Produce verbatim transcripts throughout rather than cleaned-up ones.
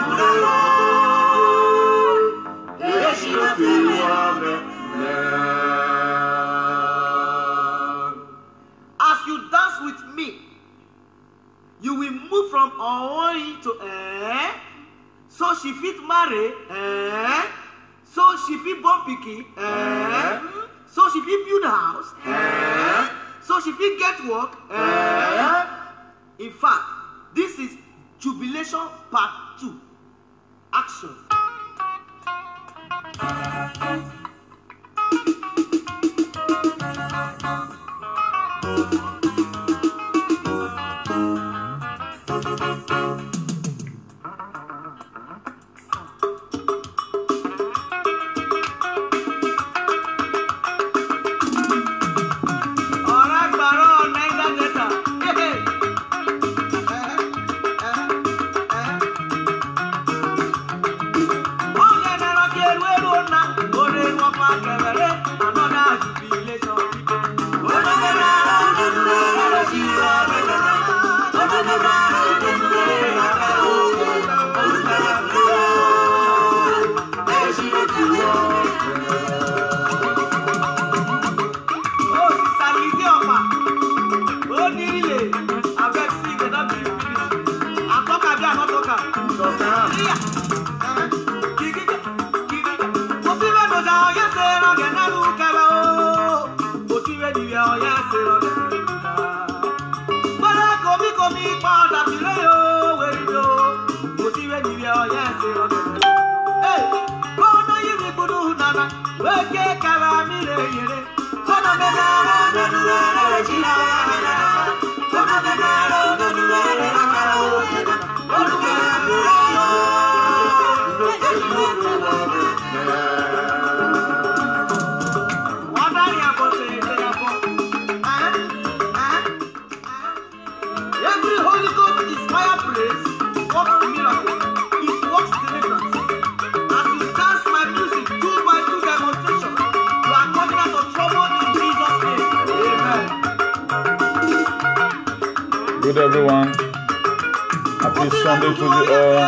As you dance with me, you will move from Oi to eh. So she fit marry eh. So she fit born pikin eh. So she fit build a house eh. So she fit get work eh. In fact, this is Jubilation Part Two. Action. Good everyone. Happy Sunday to you all.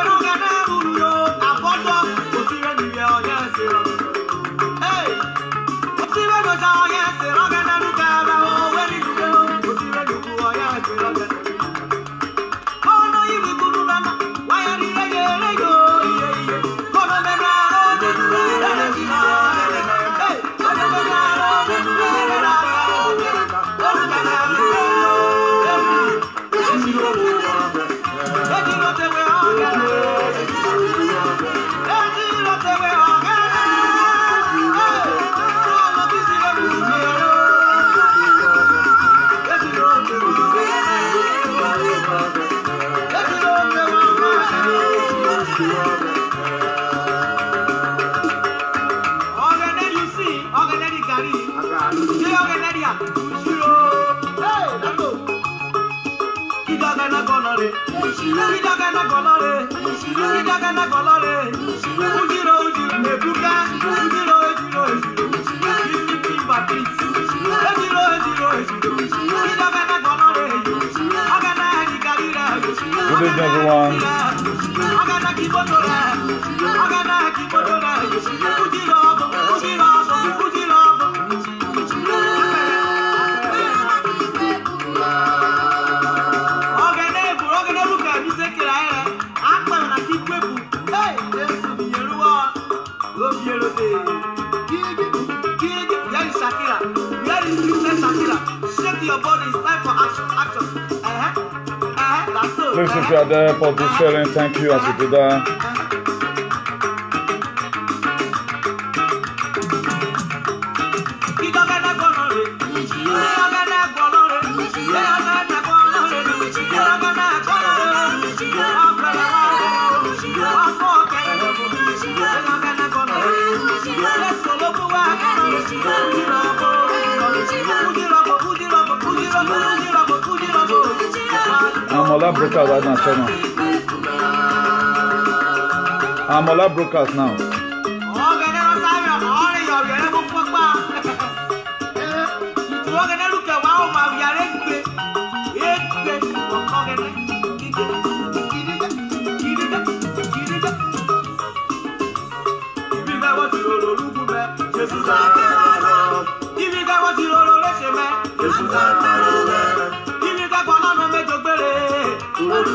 Good evening, everyone. Please, if you are there, for this sharing, thank you as you do that. Amola broadcast right now, channel. Amola broadcast now.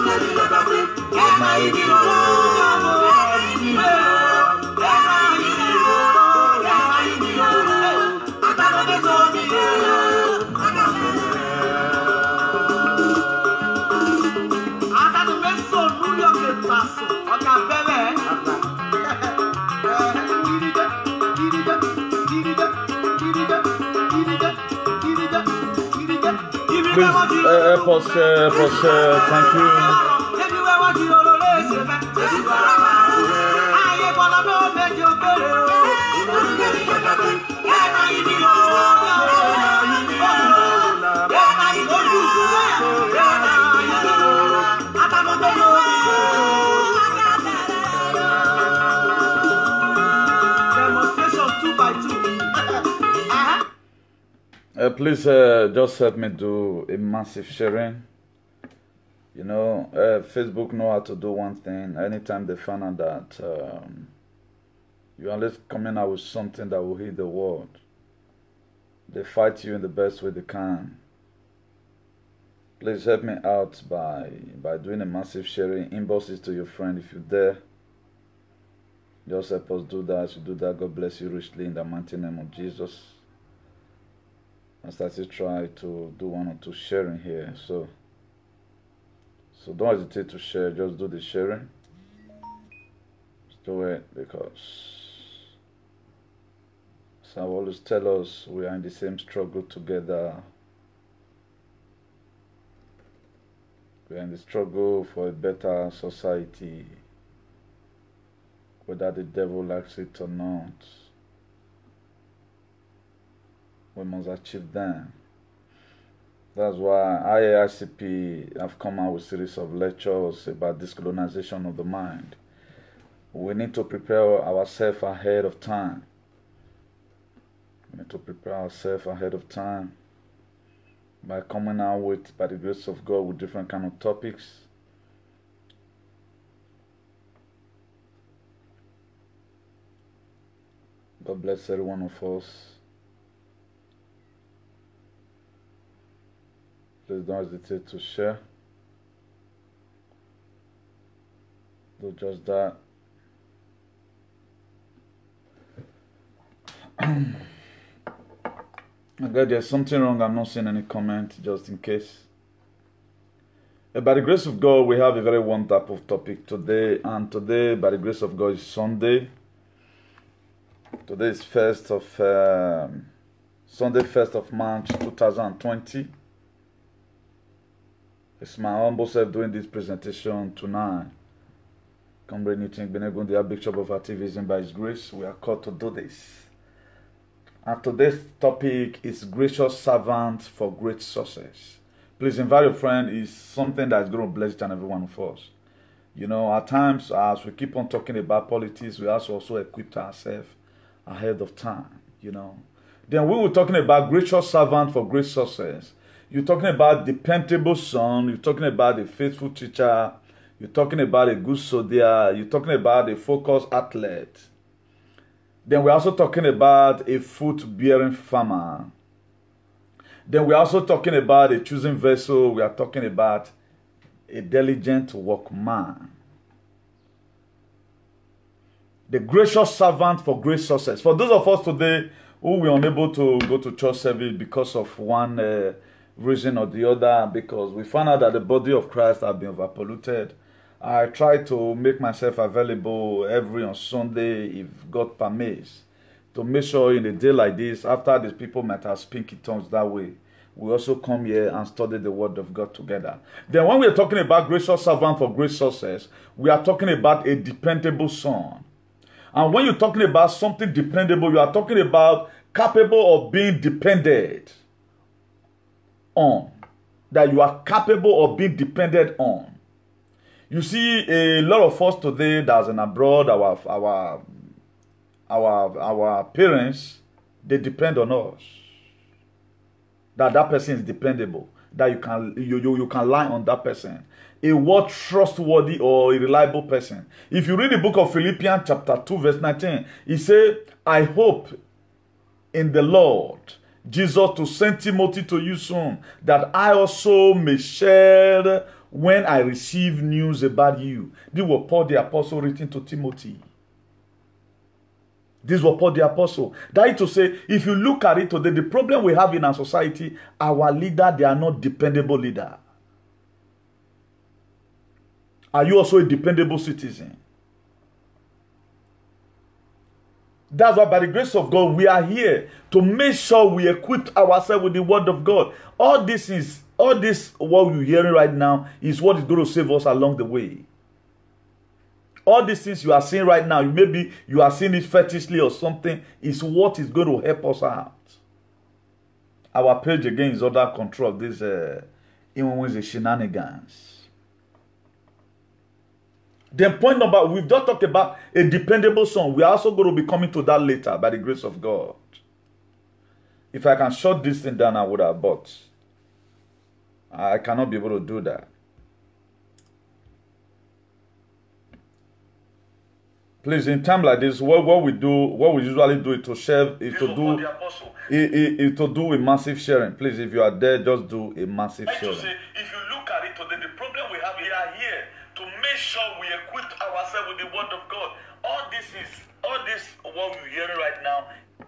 Please uh, help us, uh, help us, uh, thank you. Uh, please uh, just help me do a massive sharing. You know, uh, Facebook know how to do one thing. Anytime they find out that um, you're always coming out with something that will hit the world, they fight you in the best way they can. Please help me out by by doing a massive sharing. Inbox it to your friend if you're there. Just help us do that. As you do that, God bless you richly in the mighty name of Jesus. I start to try to do one or two sharing here. So, so don't hesitate to share. Just do the sharing. Just do it because, so I always tell us, we are in the same struggle together. We are in the struggle for a better society, whether the devil likes it or not. We must achieve them. That's why I A I C P have come out with a series of lectures about decolonization of the mind. We need to prepare ourselves ahead of time. We need to prepare ourselves ahead of time by coming out with, by the grace of God, with different kind of topics. God bless every one of us. Please don't hesitate to share. Do just that. Okay, there's something wrong. I'm not seeing any comment, just in case. Uh, by the grace of God, we have a very one type of topic today, and today, by the grace of God, is Sunday. Today is first of um, Sunday, first of March, two thousand twenty. It's my humble self doing this presentation tonight. Comrade Newton Benegun, the Bishop of Activism, by His grace, we are called to do this. And today's topic is gracious servant for great success. Please invite your friend. It's something that's going to bless each and every one of us. You know, at times, as we keep on talking about politics, we also also equip ourselves ahead of time, you know. Then we were talking about gracious servant for great success. You're talking about dependable son. You're talking about a faithful teacher. You're talking about a good soldier. You're talking about a focused athlete. Then we're also talking about a fruit-bearing farmer. Then we're also talking about a choosing vessel. We are talking about a diligent workman. The gracious servant for great success. For those of us today who were unable to go to church service because of one uh, reason or the other, because we found out that the body of Christ had been overpolluted, I try to make myself available every on Sunday, if God permits, to make sure in a day like this, after these people might have spinky tongues that way, we also come here and study the word of God together. Then when we are talking about gracious servant for great success, we are talking about a dependable son. And when you're talking about something dependable, you are talking about capable of being depended on. That you are capable of being depended on. You see, a lot of us today that's in abroad, our our our our parents, they depend on us. That that person is dependable. That you can you you, you can rely on that person. A what trustworthy or a reliable person. If you read the book of Philippians chapter two verse nineteen, he said, I hope in the Lord Jesus to send Timothy to you soon, that I also may share when I receive news about you. This was Paul the Apostle written to Timothy. This was Paul the Apostle. That is to say, if you look at it today, the problem we have in our society, our leaders, they are not dependable leaders. Are you also a dependable citizen? That's why, by the grace of God, we are here to make sure we equip ourselves with the word of God. All this is, all this what you're hearing right now is what is going to save us along the way. All these things you are seeing right now, maybe you are seeing it fetishly or something, is what is going to help us out. Our page again is under control of this uh, shenanigans. Then point number, we've just talked about a dependable son. We are also going to be coming to that later by the grace of God. If I can shut this thing down, I would have, but I cannot be able to do that. Please, in time like this, what, what we do, what we usually do is to share, is to do, is, is to do a massive sharing. Please, if you are there, just do a massive sharing. Say, if you look at it today, the problem we have, we are here to make sure we equip ourselves with the word of God. All this is, all this what we're hearing right now.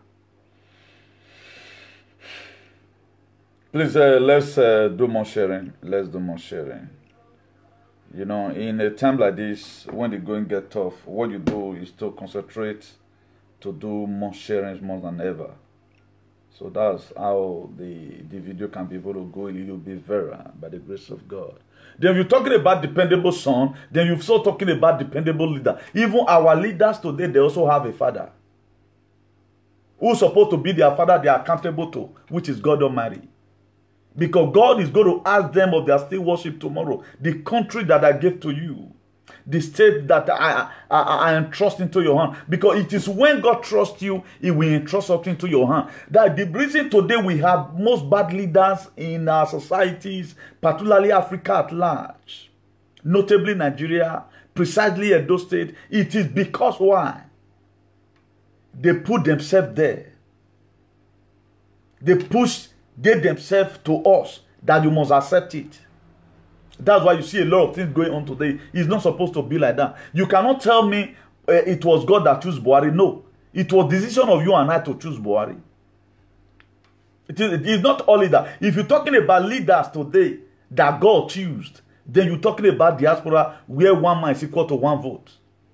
Please, uh, let's uh, do more sharing. Let's do more sharing. You know, in a time like this, when the going get tough, what you do is to concentrate to do more sharings more than ever. So that's how the, the video can be able to go a little bit viral by the grace of God. Then you're talking about dependable son, then you're also talking about dependable leader. Even our leaders today, they also have a father who's supposed to be their father they are accountable to, which is God Almighty. Because God is going to ask them of their still worship tomorrow. The country that I gave to you. The state that I, I, I entrust into your hand. Because it is when God trusts you, He will entrust something to your hand. That the reason today we have most bad leaders in our societies, particularly Africa at large, notably Nigeria, precisely Edo State, it is because why? They put themselves there. They push They themselves to us that you must accept it. That's why you see a lot of things going on today. It's not supposed to be like that. You cannot tell me uh, it was God that chose Buhari. No. It was decision of you and I to choose Buhari. It is, it is not only that. If you're talking about leaders today that God chose, then you're talking about diaspora where one man is equal to one vote.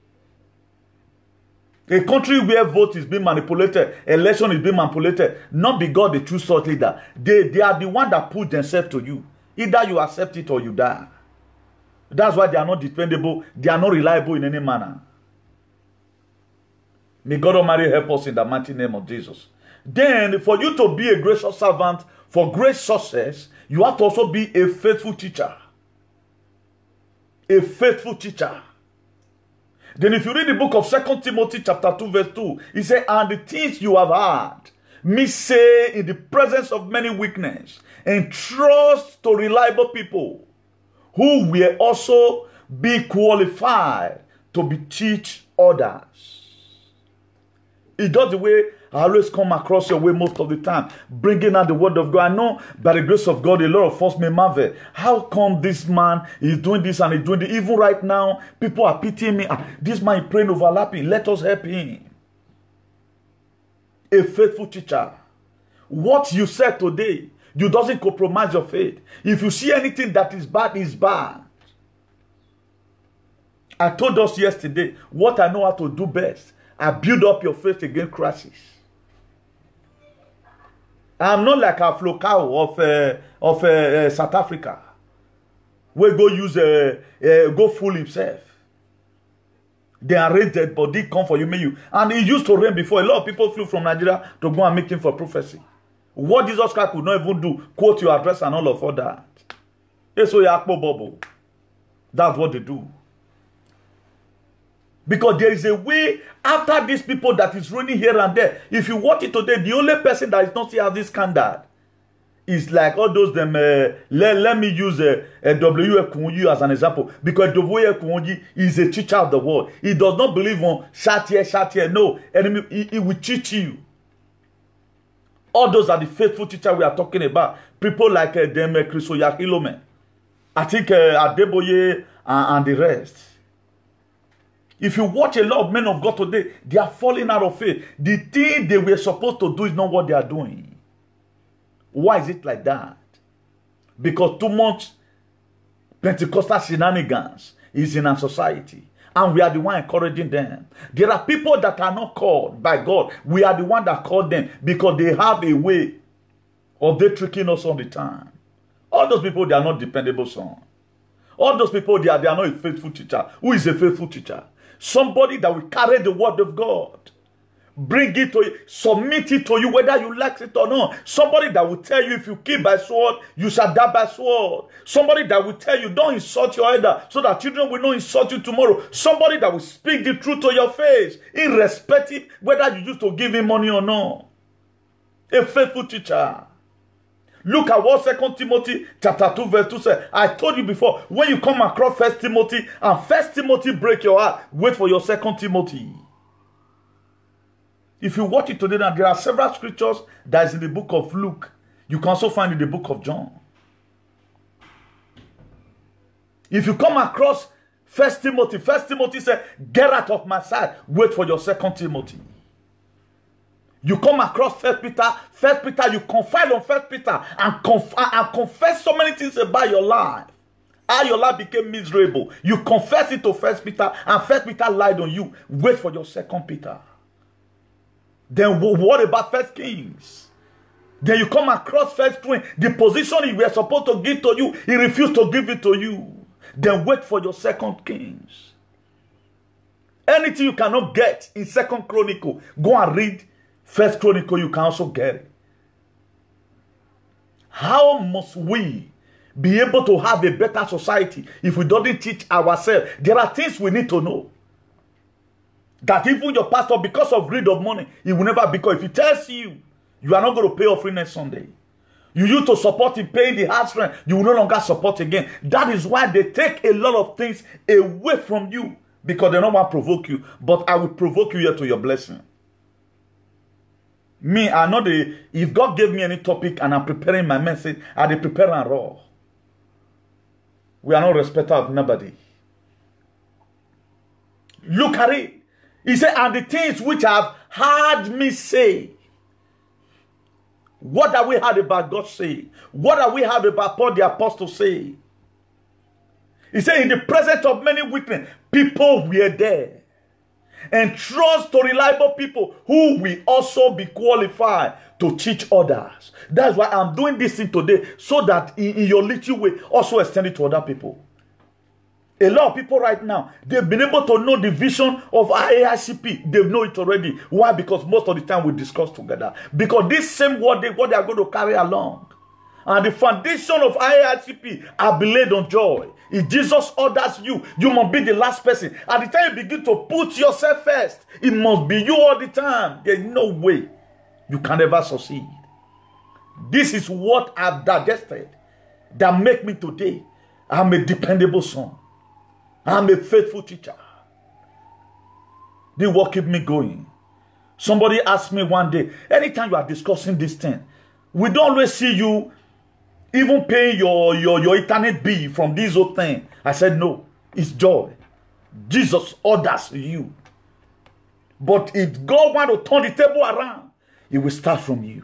A country where vote is being manipulated, election is being manipulated, not because they choose such leader. They, they are the one that put themselves to you. Either you accept it or you die. That's why they are not dependable. They are not reliable in any manner. May God Almighty help us in the mighty name of Jesus. Then, for you to be a gracious servant for great success, you have to also be a faithful teacher. A faithful teacher. Then if you read the book of Second Timothy chapter two verse two, it says, and the things you have heard, me say in the presence of many witnesses, and trust to reliable people, who will also be qualified to be teach others. It's just the way I always come across your way most of the time, bringing out the word of God. I know by the grace of God, a lot of us may marvel. How come this man is doing this and he's doing this? Even right now, people are pitying me. Ah, this man is praying overlapping. Let us help him. A faithful teacher. What you said today, you doesn't compromise your faith. If you see anything that is bad, is bad. I told us yesterday what I know how to do best. I build up your faith against crisis. I'm not like a Flocao of uh, of uh, uh, South Africa, where go use uh, uh, go fool himself. They are raided, but they come for you, may you. And it used to rain before. A lot of people flew from Nigeria to go and meet him for prophecy. What Jesus Christ could not even do, quote your address and all of all that. That's what they do. Because there is a way after these people that is running here and there. If you watch it today, the only person that is not here as this standard is like all those them. Uh, let, let me use uh, uh, W F Kuwonji as an example. Because W F Kuwonji is a teacher of the world. He does not believe on shout here, shout here. No, enemy, he, he will teach you. All those are the faithful teachers we are talking about. People like uh, them uh, Chris Oyakhilome. I think uh, Adeboye and, and the rest. If you watch a lot of men of God today, they are falling out of faith. The thing they were supposed to do is not what they are doing. Why is it like that? Because too much Pentecostal shenanigans is in our society. And we are the one encouraging them. There are people that are not called by God. We are the one that called them because they have a way of they tricking us all the time. All those people, they are not dependable sons. All those people, they are, they are not a faithful teacher. Who is a faithful teacher? Somebody that will carry the word of God. Bring it to you. Submit it to you whether you like it or not. Somebody that will tell you if you kill by sword, you shall die by sword. Somebody that will tell you don't insult your elder so that children will not insult you tomorrow. Somebody that will speak the truth to your face, irrespective whether you used to give him money or not. A faithful teacher. Look at what Second Timothy chapter two verse two says. I told you before, when you come across First Timothy and First Timothy break your heart, wait for your Second Timothy. If you watch it today, now there are several scriptures that is in the book of Luke. You can also find in the book of John. If you come across First Timothy, First Timothy said, get out of my sight, wait for your Second Timothy. You come across First Peter, First Peter, you confide on First Peter and, conf and confess so many things about your life. How your life became miserable. You confess it to First Peter and First Peter lied on you. Wait for your Second Peter. Then what about First Kings? Then you come across First Twin. The position he was supposed to give to you, he refused to give it to you. Then wait for your Second Kings. Anything you cannot get in Second Chronicle, go and read First Chronicle, you can also get it. How must we be able to have a better society if we don't teach ourselves? There are things we need to know. That even your pastor, because of greed of money, he will never, because if he tells you, you are not going to pay offering next Sunday. You used to support him paying the house rent, you will no longer support again. That is why they take a lot of things away from you, because they don't want to provoke you. But I will provoke you here to your blessing. Me, I know the, if God gave me any topic and I'm preparing my message, I will prepare and raw. We are not respecters of nobody. Look at it. He said, and the things which have heard me say. What have we heard about God say? What have we heard about Paul the Apostle say? He said, in the presence of many witnesses, people were there. And trust to reliable people who will also be qualified to teach others. That's why I'm doing this thing today, so that in, in your little way, also extend it to other people. A lot of people right now, they've been able to know the vision of A I C P. They know it already. Why? Because most of the time we discuss together. Because this same word, they, what they are going to carry along. And the foundation of A I C P are laid on joy. If Jesus orders you, you must be the last person. At the time you begin to put yourself first, it must be you all the time. There's no way you can ever succeed. This is what I've digested that make me today. I'm a dependable son. I'm a faithful teacher. This will keep me going. Somebody asked me one day, anytime you are discussing this thing, we don't always see you even paying your, your, your internet bill from this whole thing. I said, no, it's joy. Jesus orders you. But if God wants to turn the table around, it will start from you.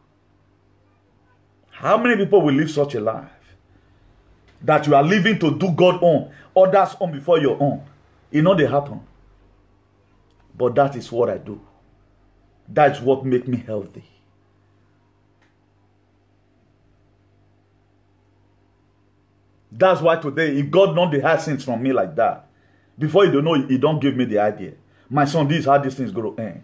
How many people will live such a life? That you are living to do God's own, others' own before your own. It know they happen. But that is what I do. That's what makes me healthy. That's why today, if God don't hide things from me like that, before you don't know, He don't give me the idea. My son, this is how this thing is going to end.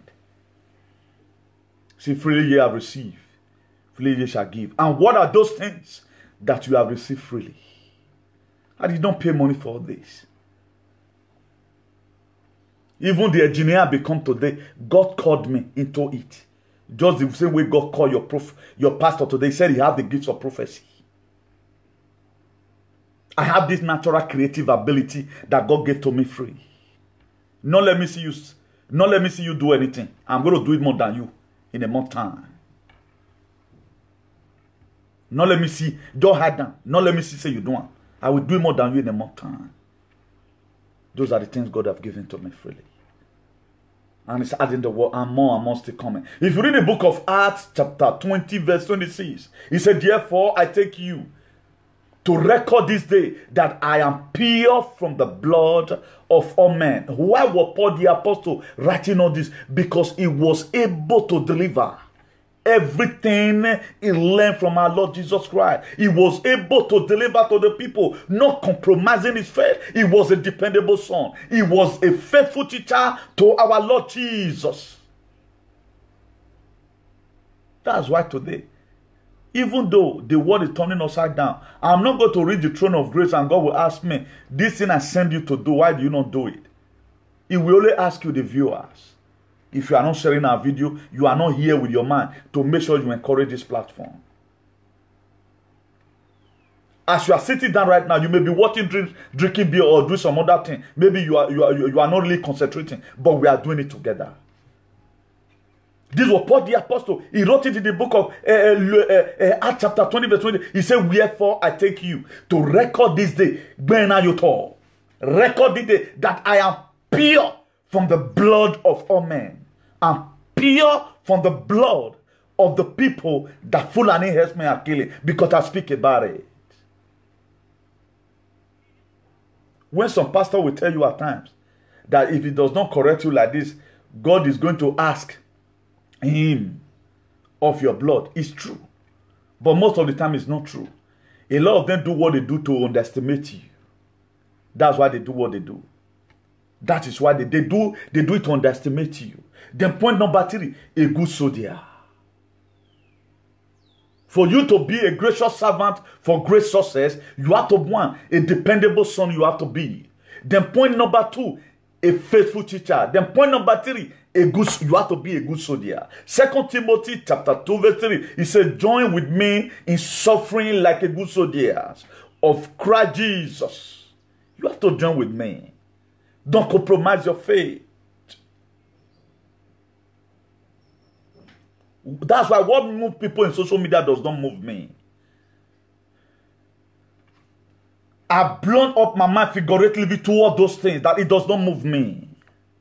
See, freely ye have received, freely ye shall give. And what are those things that you have received freely? I did not pay money for this. Even the engineer I become today, God called me into it. Just the same way God called your prof, your pastor today. He said he have the gifts of prophecy. I have this natural creative ability that God gave to me free. Not let me see you, not let me see you do anything. I'm going to do it more than you in a month time. Not let me see, don't hide down. Not let me see say you don't. I will do more than you in a month time. Those are the things God have given to me freely. And it's adding the word, and more and more still coming. If you read the book of Acts, chapter twenty, verse twenty-six, he said, therefore I take you to record this day that I am pure from the blood of all men. Why was Paul the apostle writing all this? Because he was able to deliver everything he learned from our Lord Jesus Christ. He was able to deliver to the people, not compromising his faith. He was a dependable son. He was a faithful teacher to our Lord Jesus. That's why today, even though the world is turning upside down, I'm not going to read the throne of grace and God will ask me, this thing I send you to do, why do you not do it? He will only ask you, the viewers. If you are not sharing our video, you are not here with your mind to make sure you encourage this platform. As you are sitting down right now, you may be watching, drink, drinking beer or doing some other thing. Maybe you are, you, are, you are not really concentrating, but we are doing it together. This was Paul the apostle. He wrote it in the book of uh, uh, uh, Acts chapter twenty, verse twenty. He said, wherefore I take you to record this day, record this day that I am pure from the blood of all men, and pure from the blood of the people that Fulani herdsmen are killing, because I speak about it. When some pastor will tell you at times that if he does not correct you like this, God is going to ask him of your blood, it's true. But most of the time it's not true. A lot of them do what they do to underestimate you. That's why they do what they do. That is why they, they do they do it to underestimate you. Then point number three, a good soldier. For you to be a gracious servant for great success, you have to be one, a dependable son you have to be. Then point number two, a faithful teacher. Then point number three, a good you have to be a good soldier. Second Timothy chapter two, verse three, he said, join with me in suffering like a good soldier of Christ Jesus. You have to join with me. Don't compromise your faith. That's why what moves people in social media does not move me. I've blown up my mind figuratively toward those things that it does not move me.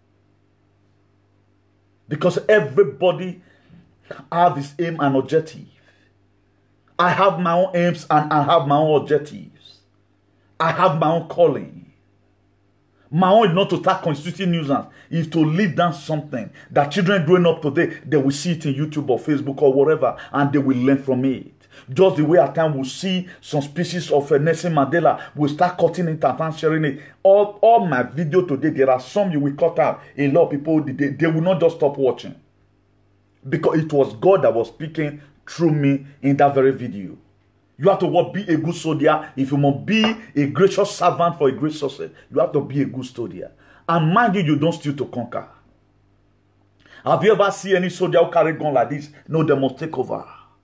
Because everybody has his aim and objective. I have my own aims and I have my own objectives. I have my own calling. My own is not to start constituting nuisance, is to lead down something that children growing up today, they will see it in YouTube or Facebook or whatever, and they will learn from it. Just the way at times we'll see some species of uh, Nelson Mandela, we'll start cutting it and sharing it. All, all my video today, there are some you will cut out. A lot of people, they, they will not just stop watching. Because it was God that was speaking through me in that very video. You have to what, be a good soldier. If you must be a gracious servant for a great success, you have to be a good soldier. And mind you, you don't steal to conquer. Have you ever seen any soldier who carry a gun like this? No, they must take over.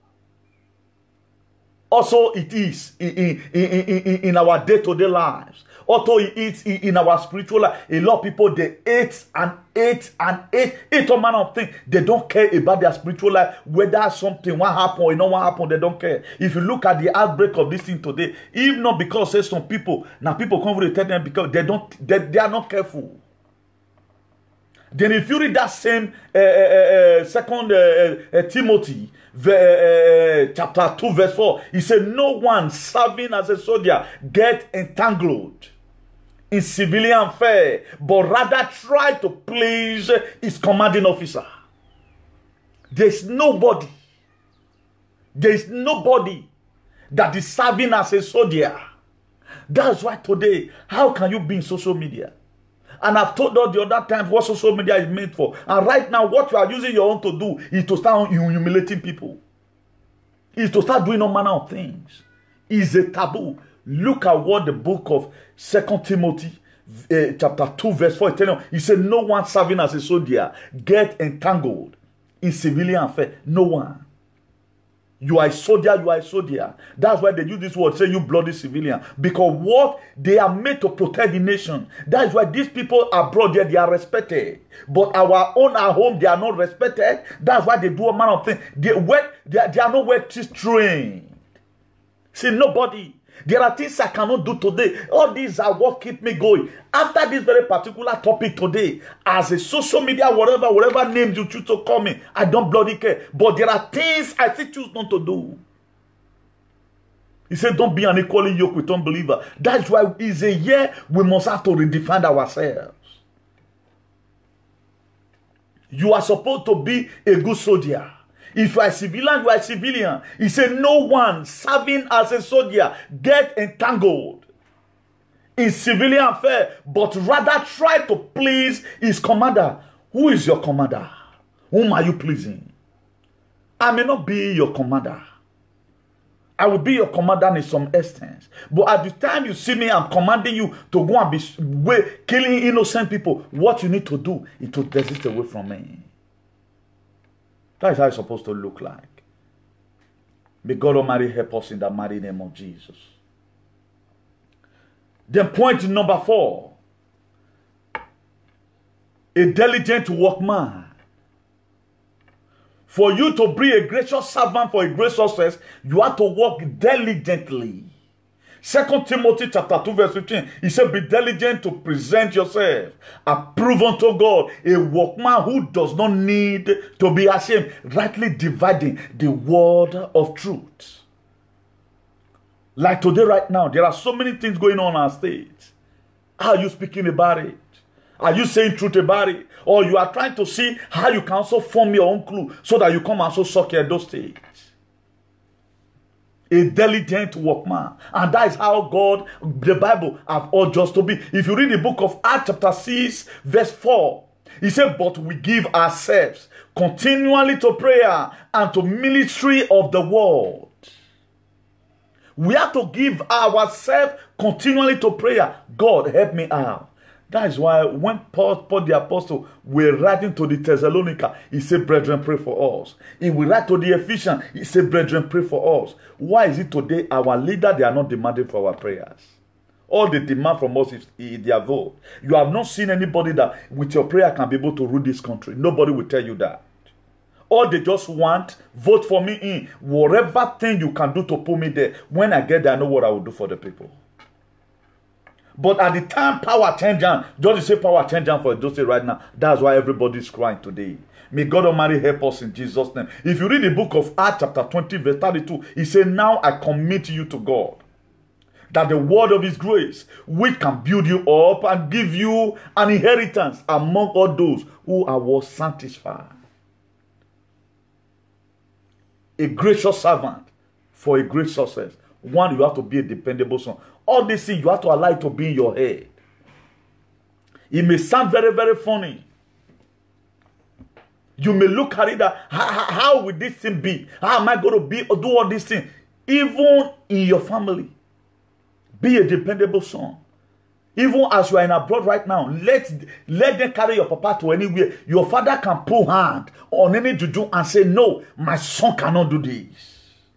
Also, it is in, in, in, in, in our day-to-day lives. Also, it is in our spiritual life. A lot of people, they hate and hate and hate, hate all manner of things. They don't care about their spiritual life. Whether something, what happened or not what happened, they don't care. If you look at the outbreak of this thing today, even not because say some people, now people come to tell them because they don't, they, they are not careful. Then if you read that same uh, uh, uh, second uh, uh, Timothy, uh, chapter two, verse four, he said, no one serving as a soldier get entangled in civilian affair, but rather try to please his commanding officer. There's nobody, there's nobody that is serving as a soldier. That's why today, how can you be in social media? And I've told you the other times what social media is made for. And right now, what you are using your own to do is to start humiliating people. Is to start doing all manner of things. It's a taboo. Look at what the book of Second Timothy uh, chapter two verse four is telling you. He said, no one serving as a soldier get entangled in civilian affair. No one. You are a soldier, you are a soldier. That's why they use this word, say you bloody civilian. Because what? They are made to protect the nation. That's why these people abroad there, they are respected. But our own at home, they are not respected. That's why they do a man of things. They, they, they are not well trained. See, nobody. There are things I cannot do today. All these are what keep me going. After this very particular topic today, as a social media, whatever, whatever names you choose to call me, I don't bloody care. But there are things I still choose not to do. He said, don't be unequally yoked with unbeliever. That's why it's a year we must have to redefine ourselves. You are supposed to be a good soldier. If you are a civilian, you are a civilian. He said, no one serving as a soldier get entangled in civilian affair, but rather try to please his commander. Who is your commander? Whom are you pleasing? I may not be your commander. I will be your commander in some extent. But at the time you see me, I'm commanding you to go and be way, killing innocent people. What you need to do is to desist away from me. That is how it's supposed to look like. May God Almighty help us in the mighty name of Jesus. Then point number four. A diligent workman. For you to be a gracious servant for a great success, you have to work diligently. Second Timothy chapter two verse fifteen, he said, be diligent to present yourself approved unto God, a workman who does not need to be ashamed, rightly dividing the word of truth. Like today right now, there are so many things going on in our state. How are you speaking about it? Are you saying truth about it? Or you are trying to see how you can also form your own clue so that you come and so suck at those states? A diligent workman. And that is how God, the Bible, have urged us to be. If you read the book of Acts chapter six, verse four, he said, but we give ourselves continually to prayer and to ministry of the word. We have to give ourselves continually to prayer. God, help me out. That is why when Paul, Paul the apostle were writing to the Thessalonica, he said, brethren, pray for us. He will write to the Ephesians, he said, brethren, pray for us. Why is it today our leader, they are not demanding for our prayers? All they demand from us is, is their vote. You have not seen anybody that with your prayer can be able to rule this country. Nobody will tell you that. All they just want, vote for me in. Whatever thing you can do to put me there. When I get there, I know what I will do for the people. But at the time power change down, just say power change down for those right now. That's why everybody is crying today. May God Almighty help us in Jesus' name. If you read the book of Acts chapter twenty verse thirty-two, he said, now I commit you to God, that the word of his grace, which can build you up and give you an inheritance among all those who are well satisfied. A gracious servant for a great success. One, you have to be a dependable son. All these things, you have to allow it to be in your head. It may sound very, very funny. You may look at it that, how, how, how will this thing be? How am I going to be or do all these things? Even in your family, be a dependable son. Even as you are in abroad right now, let, let them carry your papa to anywhere. Your father can pull hand on any juju and say, no, my son cannot do this.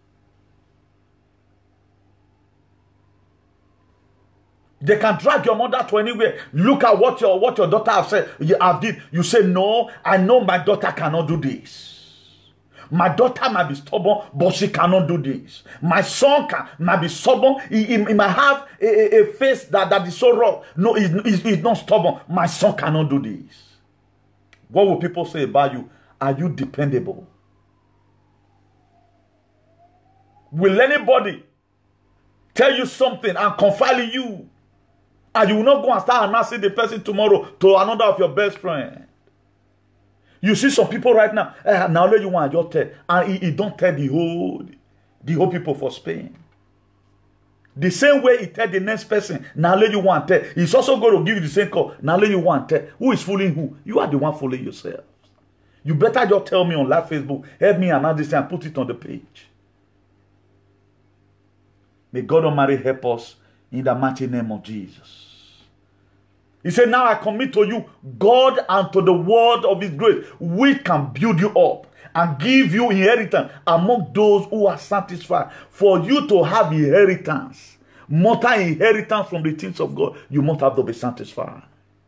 They can drag your mother to anywhere. Look at what your what your daughter have said. You have did. You say, no, I know my daughter cannot do this. My daughter might be stubborn, but she cannot do this. My son can might be stubborn. He, he, he might have a, a, a face that, that is so rough. No, he's, he's, he's not stubborn. My son cannot do this. What will people say about you? Are you dependable? Will anybody tell you something and confide in you? And you will not go and start announcing the person tomorrow to another of your best friend. You see some people right now, eh, now let you want to tell, and he, he don't tell the whole, the whole people for Spain. The same way he tell the next person, now let you want to tell. He's also going to give you the same call, now let you want to tell. Who is fooling who? You are the one fooling yourself. You better just tell me on live Facebook, help me announce this and put it on the page. May God Almighty help us in the mighty name of Jesus. He said, now I commit to you God and to the word of his grace, which can build you up and give you inheritance among those who are satisfied. For you to have inheritance, mortal inheritance from the things of God, you must have to be satisfied.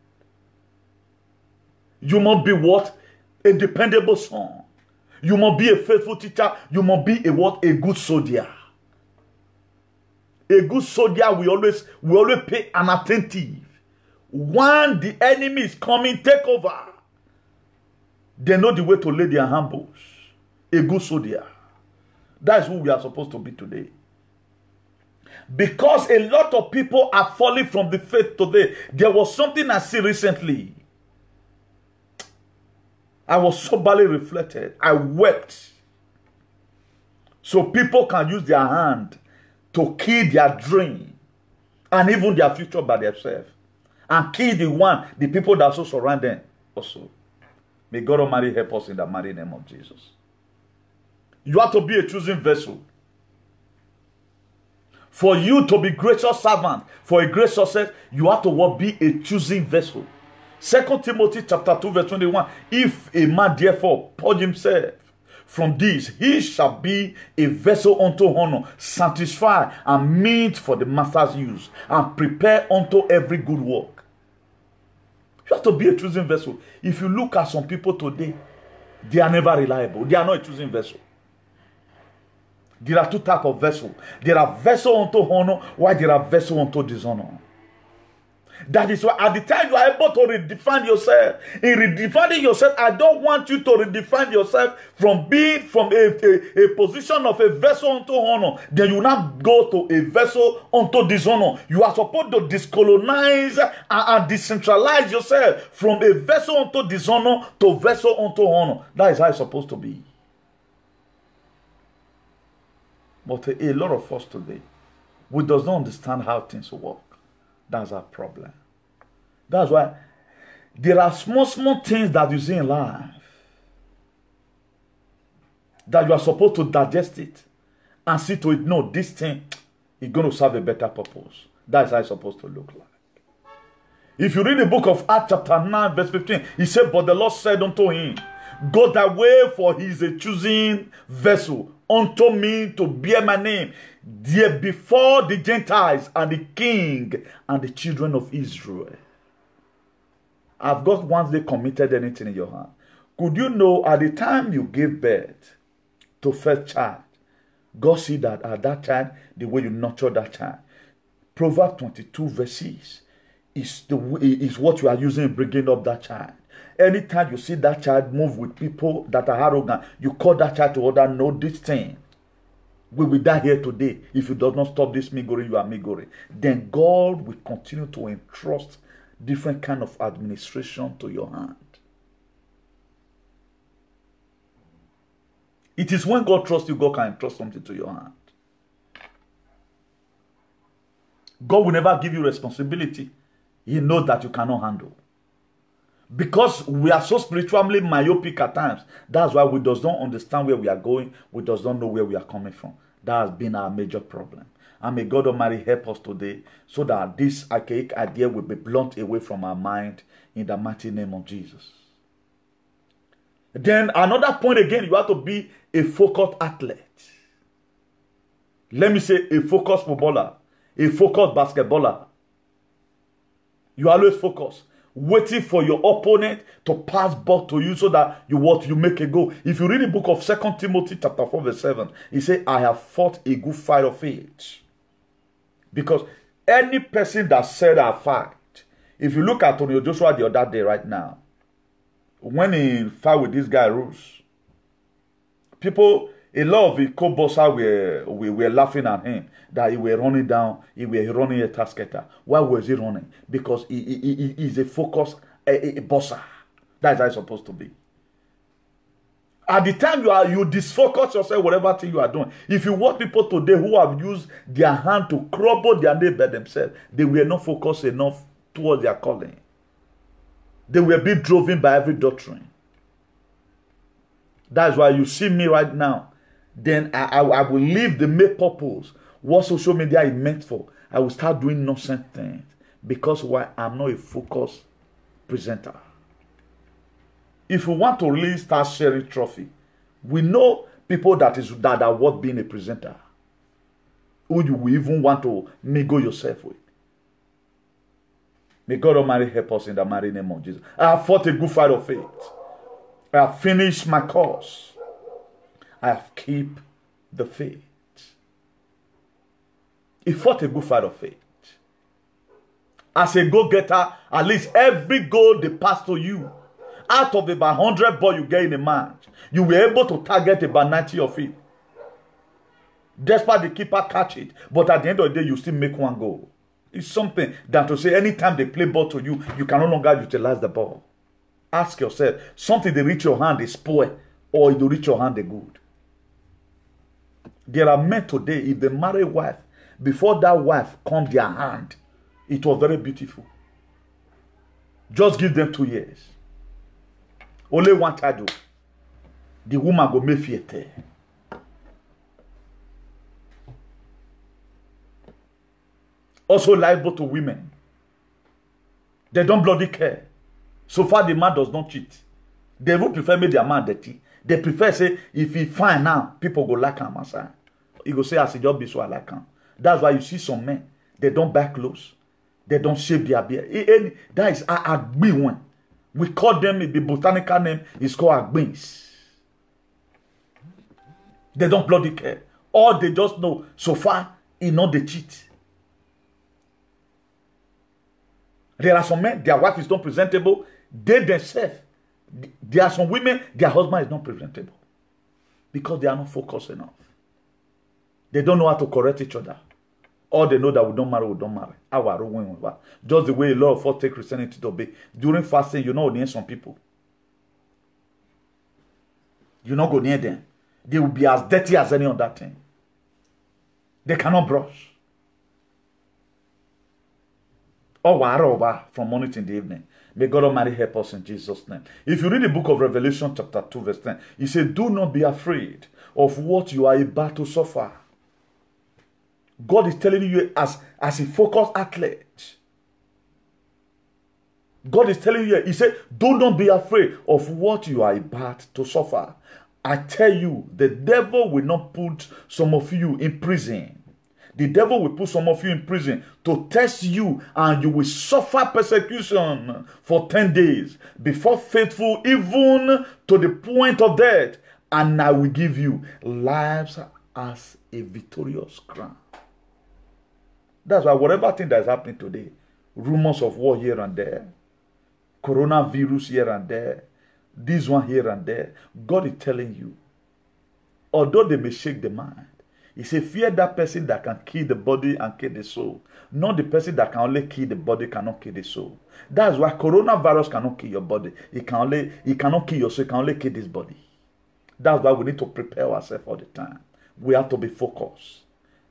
You must be what? A dependable son. You must be a faithful teacher. You must be a what? A good soldier. A good soldier will always will always pay an attentive. When the enemy is coming, take over. They know the way to lay their ambush. A good soldier. That is who we are supposed to be today. Because a lot of people are falling from the faith today. There was something I see recently. I was soberly reflected. I wept. So people can use their hand to kill their dream and even their future by themselves. And kill the one, the people that also surround them also. May God Almighty help us in the mighty name of Jesus. You have to be a chosen vessel. For you to be gracious servant, for a great success, you have to be a choosing vessel. Second Timothy chapter two verse twenty-one. If a man therefore purge himself from this, he shall be a vessel unto honor, sanctified and meet for the master's use, and prepare unto every good work. You have to be a choosing vessel. If you look at some people today, they are never reliable. They are not a choosing vessel. There are two types of vessels. There are vessels unto honor, while there are vessels unto dishonor. That is why at the time you are able to redefine yourself. In redefining yourself, I don't want you to redefine yourself from being from a, a, a position of a vessel unto honor. Then you now go to a vessel unto dishonor. You are supposed to discolonize and, and decentralize yourself from a vessel unto dishonor to vessel unto honor. That is how it's supposed to be. But a, a lot of us today, we does not understand how things work. That's our problem. That's why there are small, small things that you see in life that you are supposed to digest it and see to it, no, this thing is going to serve a better purpose. That's how it's supposed to look like. If you read the book of Acts chapter nine verse fifteen, he said, but the Lord said unto him, go thy way, for he is a choosing vessel unto me to bear my name there before the Gentiles and the king and the children of Israel. I've got once they committed anything in your hand. Could you know at the time you gave birth to first child, God see that at that time, the way you nurture that child. Proverbs twenty-two verse six is, the, is what you are using in bringing up that child. Anytime you see that child move with people that are arrogant, you call that child to order, know this thing. We will die here today. If you do not stop this migoring, you are migoring. Then God will continue to entrust different kind of administration to your hand. It is when God trusts you, God can entrust something to your hand. God will never give you responsibility He knows that you cannot handle. Because we are so spiritually myopic at times, that's why we does not understand where we are going. We does not know where we are coming from. That has been our major problem. And may God Almighty help us today so that this archaic idea will be blunt away from our mind in the mighty name of Jesus. Then another point again, you have to be a focused athlete. Let me say a focused footballer, a focused basketballer. You always focus, waiting for your opponent to pass ball to you so that you what you make a goal. If you read the book of Second Timothy chapter four verse seven, he said, I have fought a good fight of faith. Because any person that said I fight, if you look at Antonio Joshua the other day right now, when he fought with this guy Rose, people, a lot of the co-bossers were, were, were laughing at him that he were running down, he were running a tasketer. Why was he running? Because he, he, he, he is a focused a, a bosser. That's how it's supposed to be. At the time you are you disfocus yourself, whatever thing you are doing. If you watch people today who have used their hand to crumble their neighbor themselves, they were not focused enough towards their calling. They were being driven by every doctrine. That's why you see me right now. Then I, I, I will leave the main purpose. What social media is meant for. I will start doing nonsense things. Because why? I'm not a focused presenter. If we want to really start sharing trophy, we know people that is that are worth being a presenter. Who you will even want to mingle yourself with. May God Almighty help us in the mighty name of Jesus. I have fought a good fight of faith. I have finished my course. I have kept the faith. He fought a good fight of faith. As a go-getter, at least every goal they pass to you, out of about one hundred balls you get in a match, you were able to target about ninety of it. Despite the keeper catch it, but at the end of the day, you still make one goal. It's something that to say anytime they play ball to you, you can no longer utilize the ball. Ask yourself, something they reach your hand is spoil, or it will reach your hand they good. There are men today, if they marry a wife, before that wife come their hand, it was very beautiful. Just give them two years. Only one child. The woman go make fear. Also liable to women. They don't bloody care. So far the man does not cheat. They would prefer make their man dirty. They prefer say, if he fine now, people go like him outside. He go say, as a job be so I like him. That's why you see some men, they don't back close. They don't shave their beard. That is Agbin one. We call them, the botanical name is called Agbins. They don't bloody care. Or they just know, so far, he know they cheat. There are some men, their wife is not presentable. They themselves, there are some women, their husband is not presentable. Because they are not focused enough. They don't know how to correct each other. Or they know that we don't marry, we don't marry. Our just the way a lot of us take Christianity to be. During fasting, you know, near some people. You not go near them. They will be as dirty as any other thing. They cannot brush. Or over from morning to the evening. May God Almighty help us in Jesus' name. If you read the book of Revelation chapter two verse ten, he said, do not be afraid of what you are about to suffer. God is telling you as, as a focused athlete. God is telling you, he said, do not be afraid of what you are about to suffer. I tell you, the devil will not put some of you in prison. The devil will put some of you in prison to test you, and you will suffer persecution for ten days. Before faithful, even to the point of death. And I will give you lives as a victorious crown. That's why whatever thing that is happening today, rumors of war here and there, coronavirus here and there, this one here and there, God is telling you, although they may shake the mind, he said, fear that person that can kill the body and kill the soul. Not the person that can only kill the body, cannot kill the soul. That's why coronavirus cannot kill your body. It can only, it cannot kill your soul, it can only kill this body. That's why we need to prepare ourselves all the time. We have to be focused.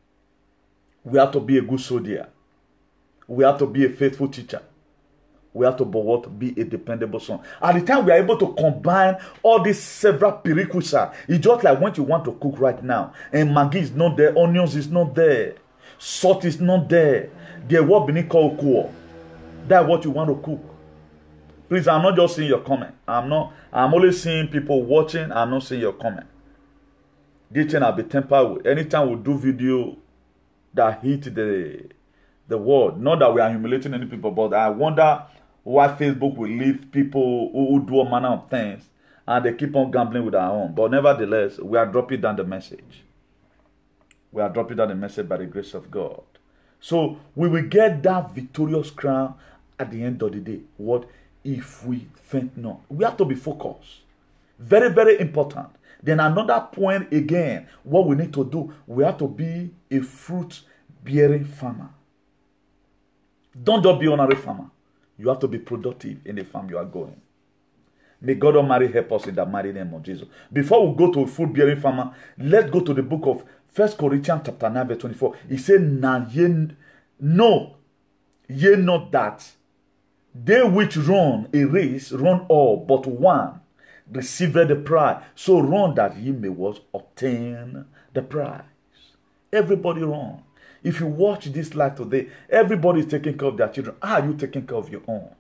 We have to be a good soldier. We have to be a faithful teacher. We have to be, what, be a dependable son. At the time we are able to combine all these several prerequisites, it's just like when you want to cook right now, and Maggi is not there, onions is not there, salt is not there. They're what beneath called cool. That's what you want to cook. Please, I'm not just seeing your comment. I'm not. I'm only seeing people watching. I'm not seeing your comment. This thing I'll be tempered with. Anytime we do video that hit the the world, not that we are humiliating any people, but I wonder why Facebook will leave people who, who do all manner of things and they keep on gambling with our own. But nevertheless, we are dropping down the message. We are dropping down the message by the grace of God. So we will get that victorious crown at the end of the day. What if we faint not? We have to be focused. Very, very important. Then another point again, what we need to do, we have to be a fruit-bearing farmer. Don't just be an honorary farmer. You have to be productive in the farm you are going. May God Almighty help us in the mighty name of Jesus. Before we go to a fruit-bearing farmer, let's go to the book of First Corinthians chapter nine, verse twenty-four. He said, "Now ye know, ye know that they which run a race run all, but one receiveth the prize. So run that ye may what obtain the prize." Everybody run. If you watch this life today, everybody is taking care of their children. How are you taking care of your own?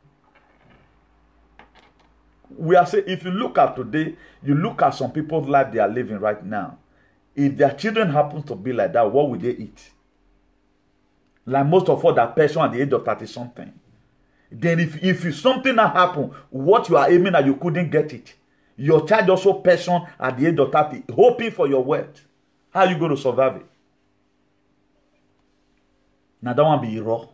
We are saying, if you look at today, you look at some people's life they are living right now. If their children happen to be like that, what will they eat? Like most of us that person at the age of thirty something. Then if, if you, something that happen, what you are aiming at, you couldn't get it. Your child also person at the age of thirty, hoping for your wealth. How are you going to survive it? Now that one be raw.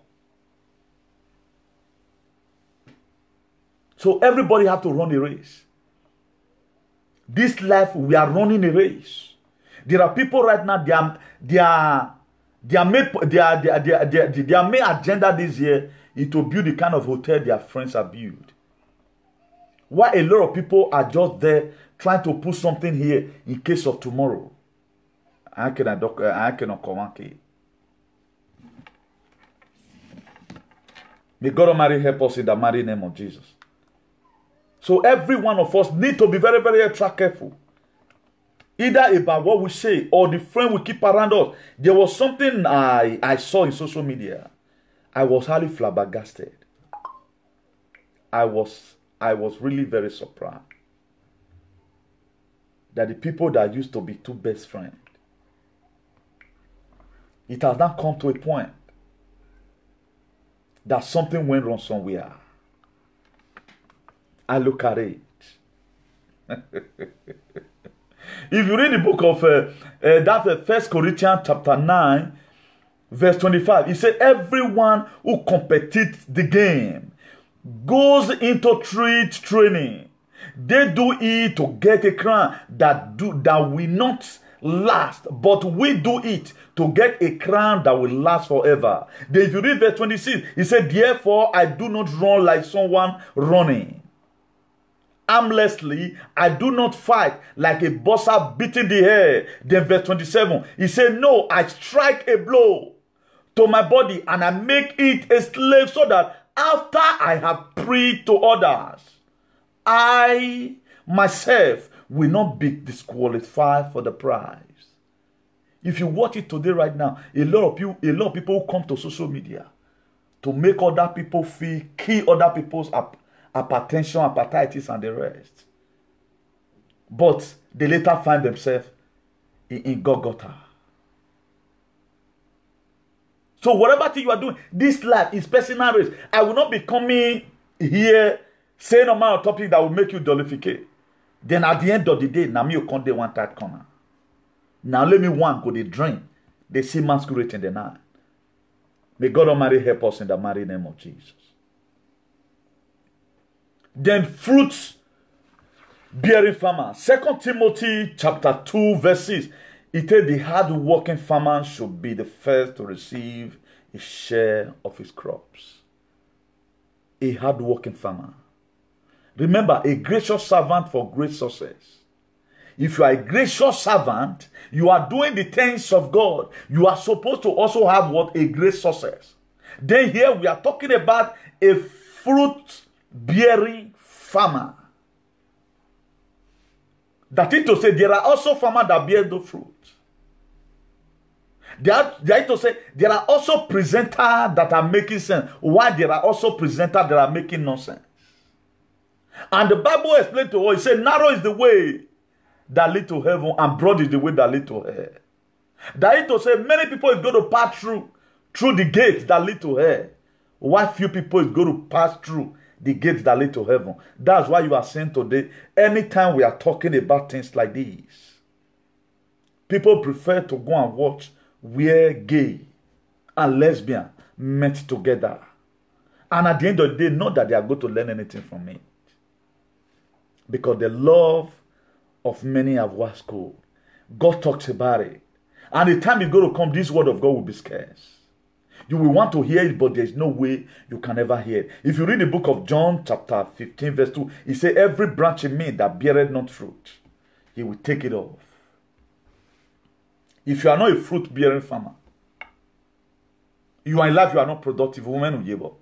So everybody have to run a race. This life, we are running a race. There are people right now, they are, they are, they are made, they are, they are, they are, they are, their main agenda this year is to build the kind of hotel their friends have built. Why a lot of people are just there trying to put something here in case of tomorrow. I cannot, I cannot comment. May God Almighty help us in the mighty name of Jesus. So every one of us need to be very, very extra careful. Either about what we say or the friend we keep around us. There was something I, I saw in social media. I was highly flabbergasted. I was, I was really very surprised that the people that used to be two best friends, it has now come to a point that something went wrong somewhere. I look at it. If you read the book of uh, uh, that uh, First Corinthians chapter nine, verse twenty-five, it said, everyone who competes the game goes into trade training. They do it to get a crown that do that will not last, but we do it to get a crown that will last forever. Then if you read verse twenty-six, it said, therefore I do not run like someone running aimlessly. I do not fight like a boxer beating the air. Then verse twenty-seven, he said, no, I strike a blow to my body and I make it a slave so that after I have preached to others, I myself will not be disqualified for the prize. If you watch it today right now, a lot of you, a lot of people come to social media to make other people feel, kill other people's ap hypertension, hepatitis, and the rest. But they later find themselves in, in Golgotha. So whatever thing you are doing, this life is personal race. I will not be coming here saying a man of topic that will make you dullificate. Then at the end of the day, now me you come there one tight corner. Now let me one go the drain. They see masquerade in the night. May God Almighty help us in the mighty name of Jesus. Then fruits bearing farmer. Second Timothy chapter two verse six. It says the hard-working farmer should be the first to receive a share of his crops. A hard-working farmer. Remember, a gracious servant for great success. If you are a gracious servant, you are doing the things of God. You are supposed to also have what? A great success. Then here we are talking about a fruit-bearing farmer. That is to say, there are also farmers that bear the fruit. They are, they are to say, there are also presenters that are making sense, while there are also presenters that are making nonsense. And the Bible explained to us, it said, narrow is the way that lead to heaven, and broad is the way that lead to hell. That is to say, many people is going to pass through, through the gates that lead to hell, while few people is going to pass through the gates that lead to heaven. That's why you are saying today, anytime we are talking about things like these, people prefer to go and watch where gay and lesbian met together. And at the end of the day, not that they are going to learn anything from it. Because the love of many have waxed cold. God talks about it. And the time is going to come, this word of God will be scarce. You will want to hear it, but there is no way you can ever hear it. If you read the book of John, chapter fifteen, verse two, it says, every branch in me that beareth not fruit, he will take it off. If you are not a fruit-bearing farmer, you are in life, you are not productive, woman who give up.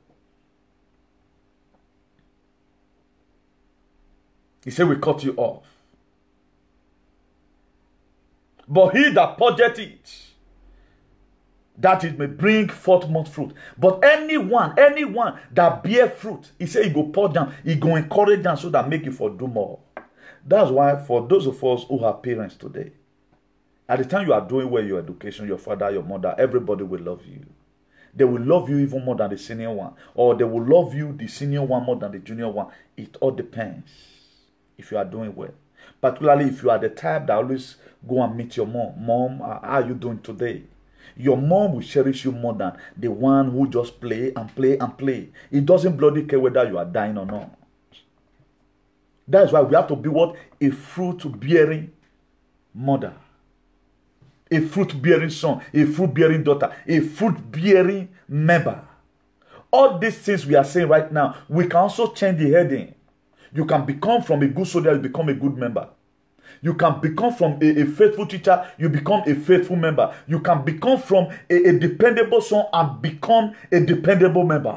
He said, we cut you off. But he that purgeth it, that it may bring forth much fruit. But anyone, anyone that bear fruit, he said he go pour down, he go encourage them so that make you for do more. That's why for those of us who have parents today, at the time you are doing well your education, your father, your mother, everybody will love you. They will love you even more than the senior one. Or they will love you, the senior one, more than the junior one. It all depends if you are doing well. Particularly if you are the type that always go and meet your mom. Mom, how are you doing today? Your mom will cherish you more than the one who just play and play and play. It doesn't bloody care whether you are dying or not. That's why we have to be what? A fruit-bearing mother. A fruit-bearing son. A fruit-bearing daughter. A fruit-bearing member. All these things we are saying right now, we can also change the heading. You can become from a good soldier, you become a good member. You can become from a, a faithful teacher, you become a faithful member. You can become from a, a dependable son and become a dependable member.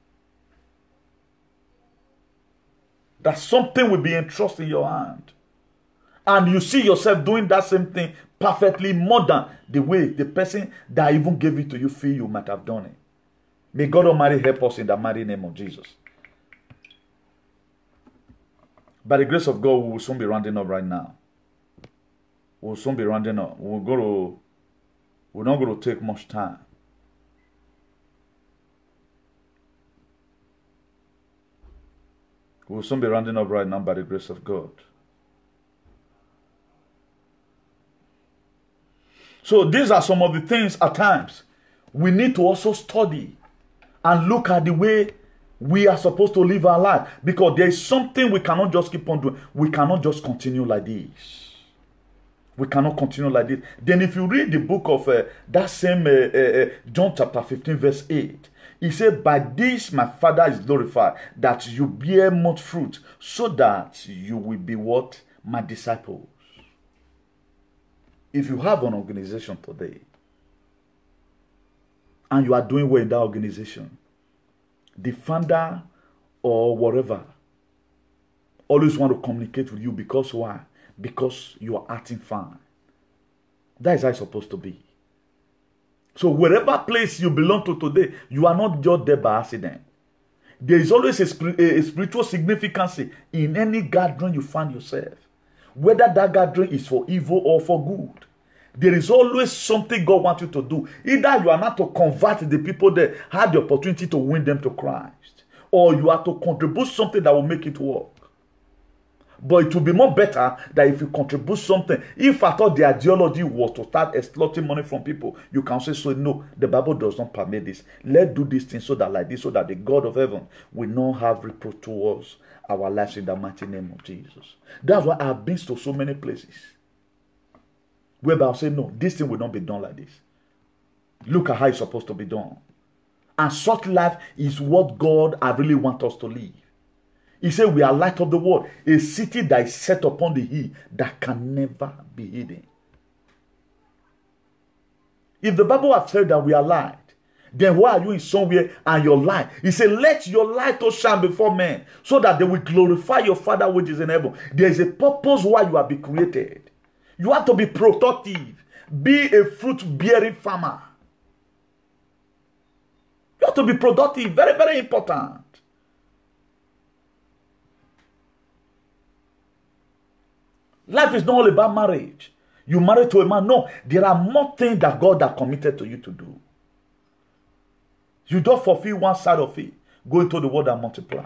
That something will be entrusted in your hand. And you see yourself doing that same thing perfectly more than the way the person that even gave it to you feel you might have done it. May God Almighty help us in the mighty name of Jesus. By the grace of God, we will soon be rounding up right now. We'll soon be rounding up. We'll go to, we're not going to take much time. We'll soon be rounding up right now by the grace of God. So these are some of the things at times we need to also study and look at the way we are supposed to live our life. Because there is something we cannot just keep on doing. We cannot just continue like this. We cannot continue like this. Then if you read the book of uh, that same uh, uh, John chapter fifteen verse eight, he said, by this my Father is glorified, that you bear much fruit, so that you will be what? My disciples. If you have an organization today, and you are doing well in that organization, the founder or whatever always want to communicate with you because why? Because you are acting fine. That is how it's supposed to be. So wherever place you belong to today, you are not just there by accident. There is always a, spirit, a spiritual significance in any gathering you find yourself. Whether that gathering is for evil or for good. There is always something God wants you to do. Either you are not to convert the people that had the opportunity to win them to Christ, or you are to contribute something that will make it work. But it will be more better that if you contribute something, if at all the ideology was to start exploiting money from people, you can say, so no, the Bible does not permit this. Let's do this thing so that like this, so that the God of heaven will not have reproach towards our lives in the mighty name of Jesus. That's why I've been to so many places whereby I'll say, no, this thing will not be done like this. Look at how it's supposed to be done. And such life is what God I really want us to live. He said, we are light of the world, a city that is set upon the hill that can never be hidden. If the Bible has said that we are light, then why are you in somewhere and your light? He said, let your light to shine before men, so that they will glorify your Father which is in heaven. There is a purpose why you have been created. You have to be productive. Be a fruit-bearing farmer. You have to be productive. Very, very important. Life is not all about marriage. You marry to a man. No, there are more things that God has committed to you to do. You don't fulfill one side of it. Go into the world and multiply.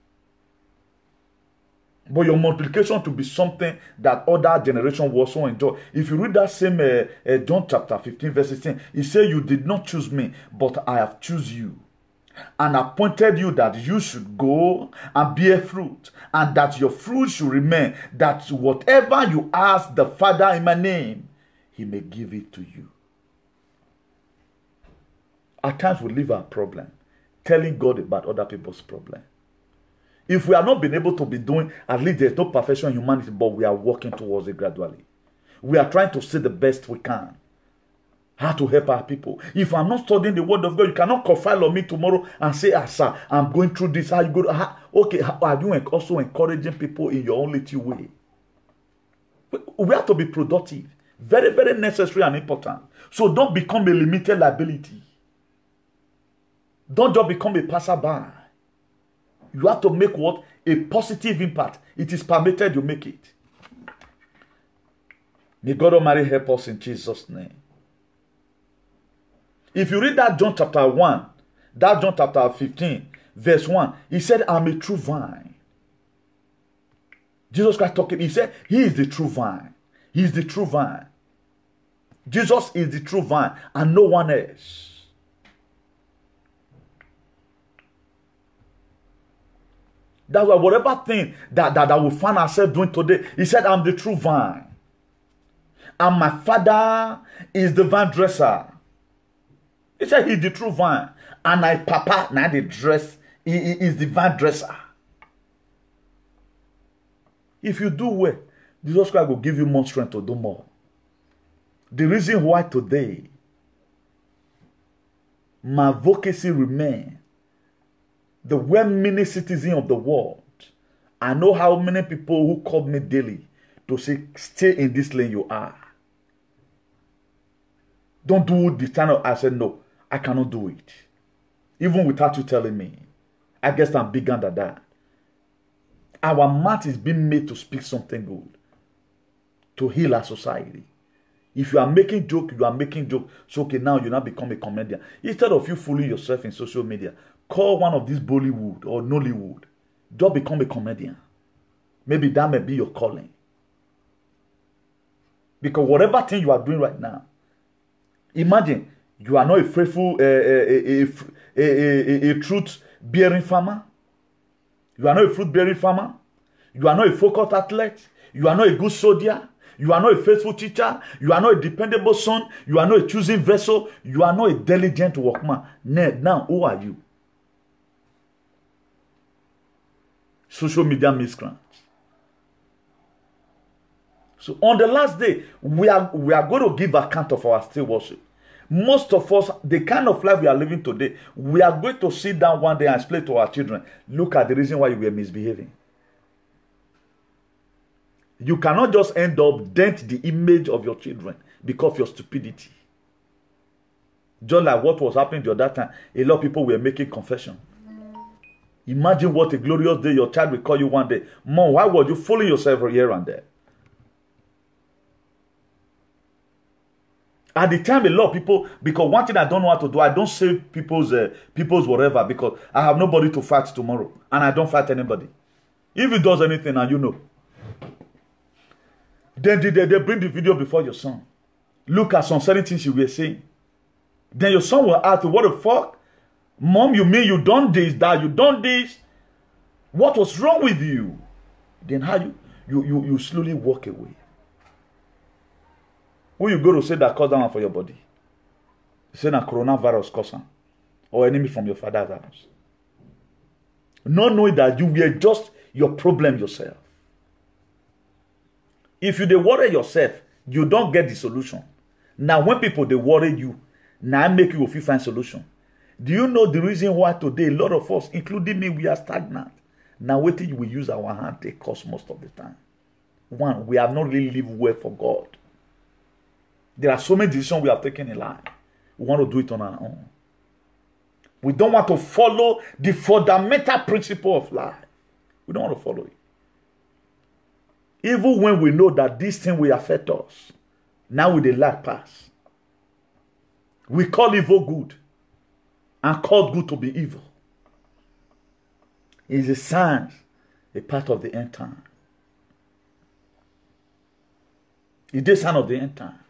But your multiplication to be something that other generation will also enjoy. If you read that same uh, uh, John chapter fifteen verse sixteen, he said, you did not choose me, but I have chosen you and appointed you that you should go and bear fruit, and that your fruit should remain, that whatever you ask the Father in my name, he may give it to you. At times we leave our problem telling God about other people's problem. If we are not been able to be doing, at least there's no perfection in humanity, but we are working towards it gradually. We are trying to see the best we can. How to help our people. If I'm not studying the word of God, you cannot confide on me tomorrow and say, ah, sir, I'm going through this. How you go? How, okay, how, are you also encouraging people in your own little way? We have to be productive. Very, very necessary and important. So don't become a limited liability. Don't just become a passerby. You have to make what? A positive impact. It is permitted you make it. May God Almighty help us in Jesus' name. If you read that John chapter one, that John chapter fifteen, verse one, he said, I'm a true vine. Jesus Christ talking, he said, he is the true vine. He is the true vine. Jesus is the true vine and no one else. That's why whatever thing that, that, that we find ourselves doing today, he said, I'm the true vine. And my Father is the vine dresser. He said he's the true vine. And my Papa, now the dress, he, he is the vine dresser. If you do well, Jesus Christ will give you more strength to do more. The reason why today my advocacy remains the well-meaning citizen of the world. I know how many people who call me daily to say, stay in this lane you are. Don't do this kind of. I said, no, I cannot do it. Even without you telling me. I guess I'm bigger than that. Our mouth is being made to speak something good. To heal our society. If you are making joke, you are making joke. So okay, now you now become a comedian. Instead of you fooling yourself in social media, call one of these Bollywood or Nollywood. Just become a comedian. Maybe that may be your calling. Because whatever thing you are doing right now, imagine you are not a faithful, uh, a, a, a, a, a, a truth-bearing farmer. You are not a fruit-bearing farmer. You are not a focused athlete. You are not a good soldier. You are not a faithful teacher. You are not a dependable son. You are not a choosing vessel. You are not a diligent workman. Now, who are you? Social media miscreants. So on the last day, we are, we are going to give account of our still worship. Most of us, the kind of life we are living today, we are going to sit down one day and explain to our children, look at the reason why you were misbehaving. You cannot just end up dent the image of your children because of your stupidity. Just like what was happening the other time, a lot of people were making confession. Imagine what a glorious day your child will call you one day. Mom, why were you fooling yourself here and there? At the time, a lot of people, because one thing I don't know how to do, I don't save people's uh, people's whatever, because I have nobody to fight tomorrow. And I don't fight anybody. If he does anything, and you know. Then they, they bring the video before your son. Look at some certain things you were saying. Then your son will ask, what the fuck? Mom, you mean you done this, dad, you done this? What was wrong with you? Then how you, you, you, you slowly walk away. Who you go to say that caused that one for your body? Say that coronavirus caused them. Or enemy from your father's house. Not knowing that you were just your problem yourself. If you they worry yourself, you don't get the solution. Now when people they worry you, now make you if you find solution. Do you know the reason why today a lot of us, including me, we are stagnant? Now wait till we use our hand take cost most of the time. One, we have not really lived well for God. There are so many decisions we have taken in life. We want to do it on our own. We don't want to follow the fundamental principle of life. We don't want to follow it. Even when we know that this thing will affect us, now we the light pass. We call evil good and call good to be evil. It's a sign, a part of the end time. It's the sign of the end time.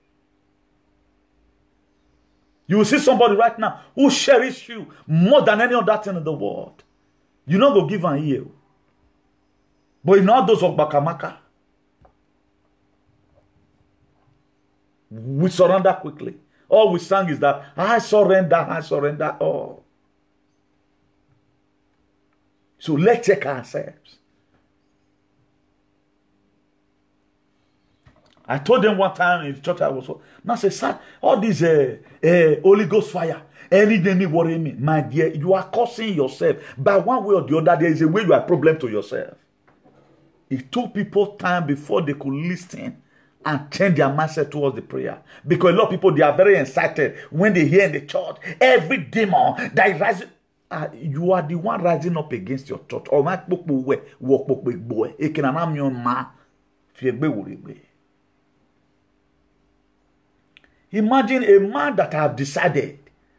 You will see somebody right now who cherishes you more than any other thing in the world. You not go give an ear. But in all those of Bakamaka, we surrender quickly. All we sang is that, I surrender, I surrender all. So let's check ourselves. I told them one time in the church I was, now say, sir, all these uh, uh, Holy Ghost fire, any day me worry me. My dear, you are causing yourself. By one way or the other, there is a way you are a problem to yourself. It took people time before they could listen and change their mindset towards the prayer. Because a lot of people, they are very excited when they hear in the church, every demon that is rising, uh, you are the one rising up against your church. Or my people walk boy. It can am your ma. Imagine a man that have decided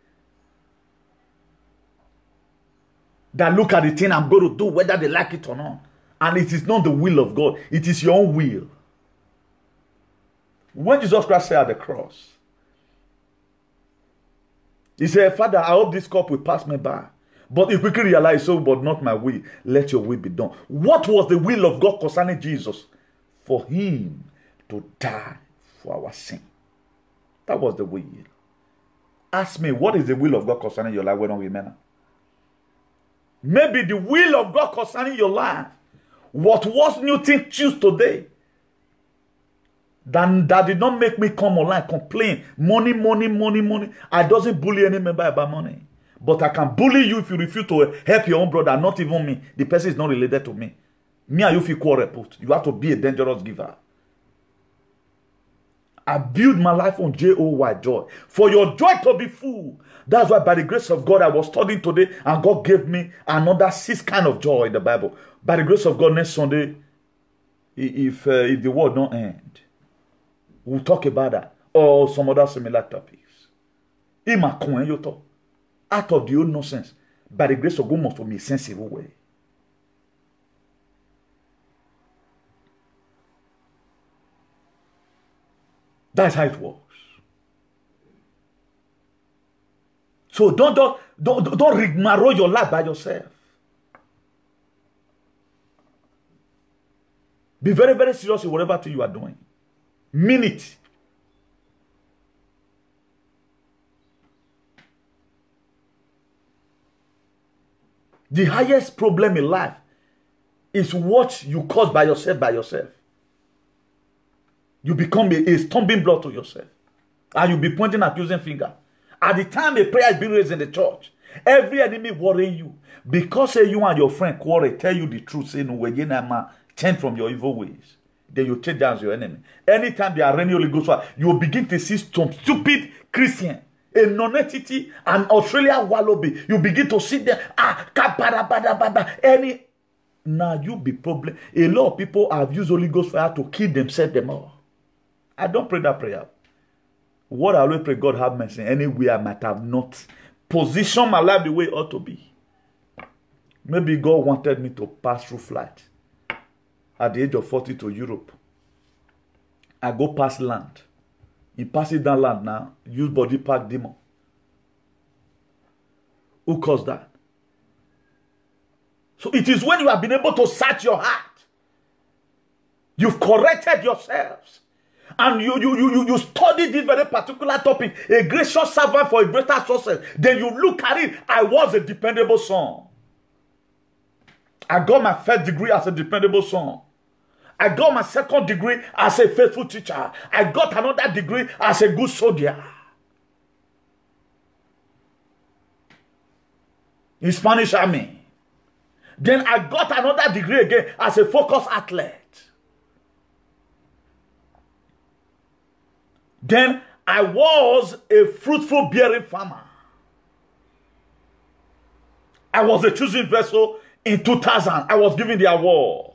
that look at the thing I'm going to do, whether they like it or not. And it is not the will of God. It is your own will. When Jesus Christ said at the cross, he said, Father, I hope this cup will pass me by. But he quickly realized, so, but not my will. Let your will be done. What was the will of God concerning Jesus? For him to die for our sin. That was the will. Ask me, what is the will of God concerning your life? When don't remember? Maybe the will of God concerning your life. What was new thing choose today? That, that did not make me come online, complain. Money, money, money, money. I doesn't bully any member about money. But I can bully you if you refuse to help your own brother, not even me. The person is not related to me. Me and you feel quarrel. You have to be a dangerous giver. I build my life on J O Y, joy. For your joy to be full. That's why by the grace of God, I was studying today and God gave me another six kind of joy in the Bible. By the grace of God, next Sunday, if, uh, if the world don't end, we'll talk about that or some other similar topics. Out of the old nonsense, by the grace of God, must be a sensible way. That's how it works. So don't don't don't, don't rigmarole your life by yourself. Be very, very serious in whatever thing you are doing. Mean it. The highest problem in life is what you cause by yourself by yourself. You become a, a stumbling block to yourself. And you'll be pointing accusing finger. At the time a prayer is being raised in the church, every enemy worrying you. Because say you and your friend quarrel, tell you the truth, say no way, change from your evil ways. Then you change down your enemy. Anytime they are raining Holy Ghost, you will begin to see some stupid Christian, a non-entity, an Australian wallaby. You begin to see them, ah, kabarabadabada, any. Now you be problem. A lot of people have used Holy Ghost fire to kill themselves them all. I don't pray that prayer. What I always pray, God have mercy. Anywhere I might have not positioned my life the way it ought to be. Maybe God wanted me to pass through flight at the age of forty to Europe. I go past land. In passing that land now, use body park demon. Who caused that? So it is when you have been able to search your heart. You've corrected yourselves. And you, you, you, you study this very particular topic, a gracious servant for a greater success. Then you look at it, I was a dependable son. I got my first degree as a dependable son. I got my second degree as a faithful teacher. I got another degree as a good soldier. In Spanish army. Then I got another degree again as a focus athlete. Then I was a fruitful bearing farmer. I was a choosing vessel in two thousand. I was given the award.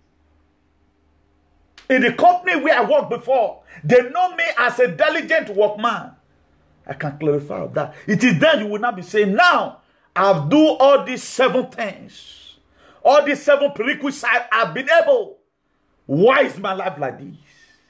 In the company where I worked before, they know me as a diligent workman. I can clarify that. It is then you will not be saying, now I've done all these seven things. All these seven prerequisites I've been able. Why is my life like this?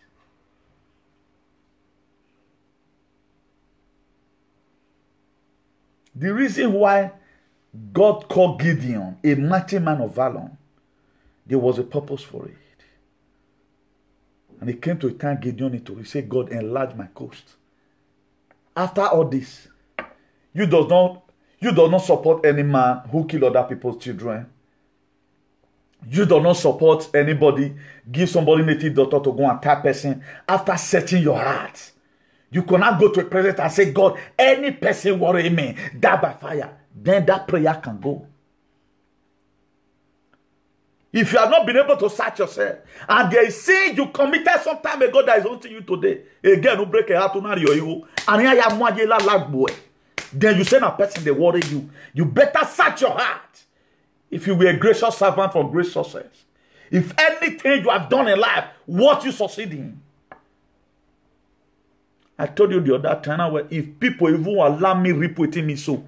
The reason why God called Gideon a mighty man of valor, there was a purpose for it. And he came to a time Gideon into. He said, God, enlarge my coast. After all this, you do not, you do not support any man who kill other people's children. You do not support anybody, give somebody native daughter to go and tap person. After searching your heart, you cannot go to a president and say, God, any person worry me, die by fire. Then that prayer can go. If you have not been able to search yourself, and there is sin you committed some time ago that is haunting you today, again, who break a heart to marry you, and then you send a person they worry you. You better search your heart. If you were a gracious servant for great success, if anything you have done in life, what you succeed in. I told you the other time, where if people even allow me repeating me so,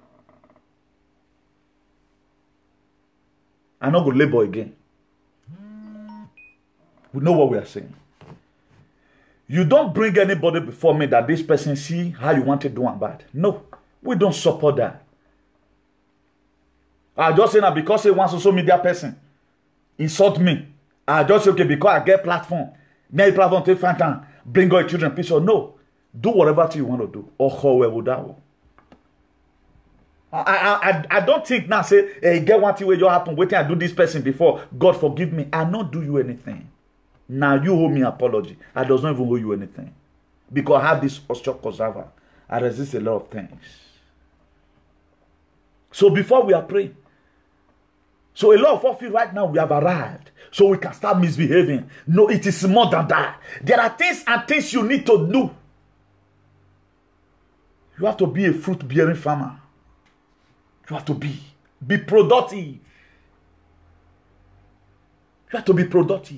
I'm not going to labor again. We know what we are saying. You don't bring anybody before me that this person see how you want to do and bad. No, we don't support that. I just say that because he wants social media person insult me. I just say, okay, because I get platform. Now platform take five time. Bring your children peace or no. Do whatever you want to do. Or however that. I, I, I, I don't think now say, hey, get one thing where you happen. Wait till I do this person before. God forgive me. I not do you anything. Now you owe me apology. I does not even owe you anything. Because I have this osteoconserver. I resist a lot of things. So before we are praying. So a lot of us feel right now we have arrived. So we can start misbehaving. No, it is more than that. There are things and things you need to do. You have to be a fruit-bearing farmer. You have to be. Be productive. You have to be productive.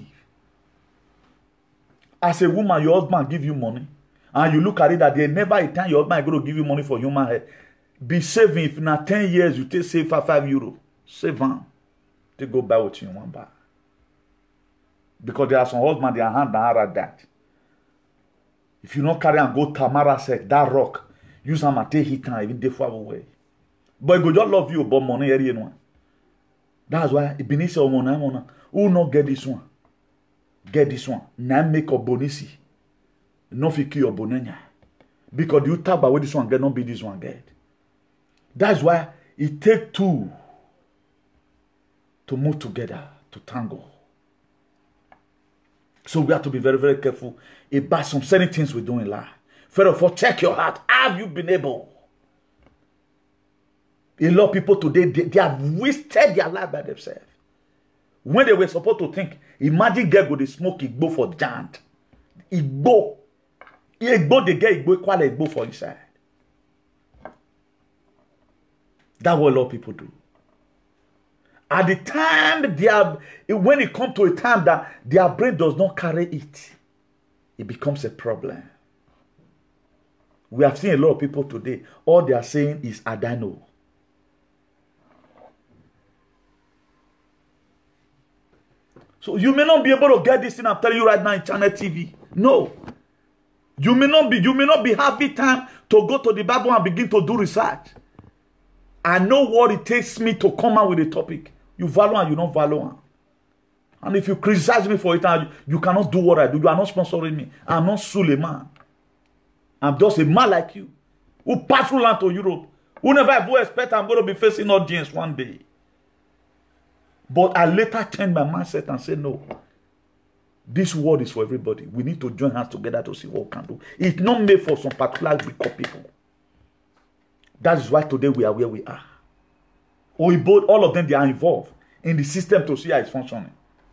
As a woman, your husband give you money. And you look at it that there never a time your husband is going to give you money for human hair. Be saving. If in ten years you take save for five euro. Save them. To go buy what you want buy. Because there are some husbands, their hand are at that. If you don't carry and go Tamara said that rock, use them and take hit and even they far away. But go just love you about money area no. That's why it beneath your money, who not get this one? Get this one. Now make a bonisi. No fiki your bonenya. Because you talk about what this one get, not be this one get. That's why it take two to move together, to tangle. So we have to be very, very careful about some certain things we do in life. First of all, check your heart. Have you been able? A lot of people today, they, they have wasted their life by themselves. When they were supposed to think, imagine girl go they smoke Igbo for giant. Igbo. Igbo they get Igbo equal Igbo for inside. That's what a lot of people do. At the time they are, when it comes to a time that their brain does not carry it, it becomes a problem. We have seen a lot of people today, all they are saying is Adano. So you may not be able to get this thing I'm telling you right now in Channel T V. No. You may not be, you may not be having time to go to the Bible and begin to do research. I know what it takes me to come out with a topic. You value and you don't value. And if you criticize me for it, you, you cannot do what I do. You are not sponsoring me. I'm not Suleiman. I'm just a man like you who pass through land to Europe. Who never ever expect I'm going to be facing audience one day. But I later changed my mindset and said, no. This world is for everybody. We need to join hands together to see what we can do. It's not made for some particular group of people. That is why today we are where we are. Oibo, all of them, they are involved in the system to see how it's functioning.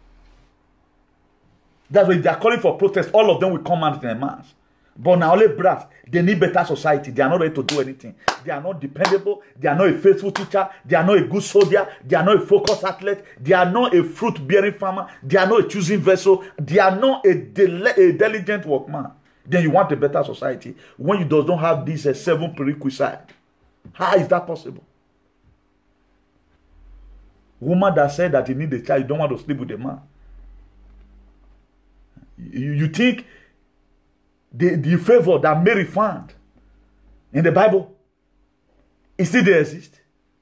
That's why they are calling for protest. All of them will come out in a mass. But now only brats, they need better society. They are not ready to do anything. They are not dependable. They are not a faithful teacher. They are not a good soldier. They are not a focused athlete. They are not a fruit-bearing farmer. They are not a choosing vessel. They are not a, del a diligent workman. Then you want a better society when you does not have these uh, seven prerequisites. How is that possible? Woman that said that you need a child, you don't want to sleep with a man. You, you think the, the favor that Mary found in the Bible, it still there exist?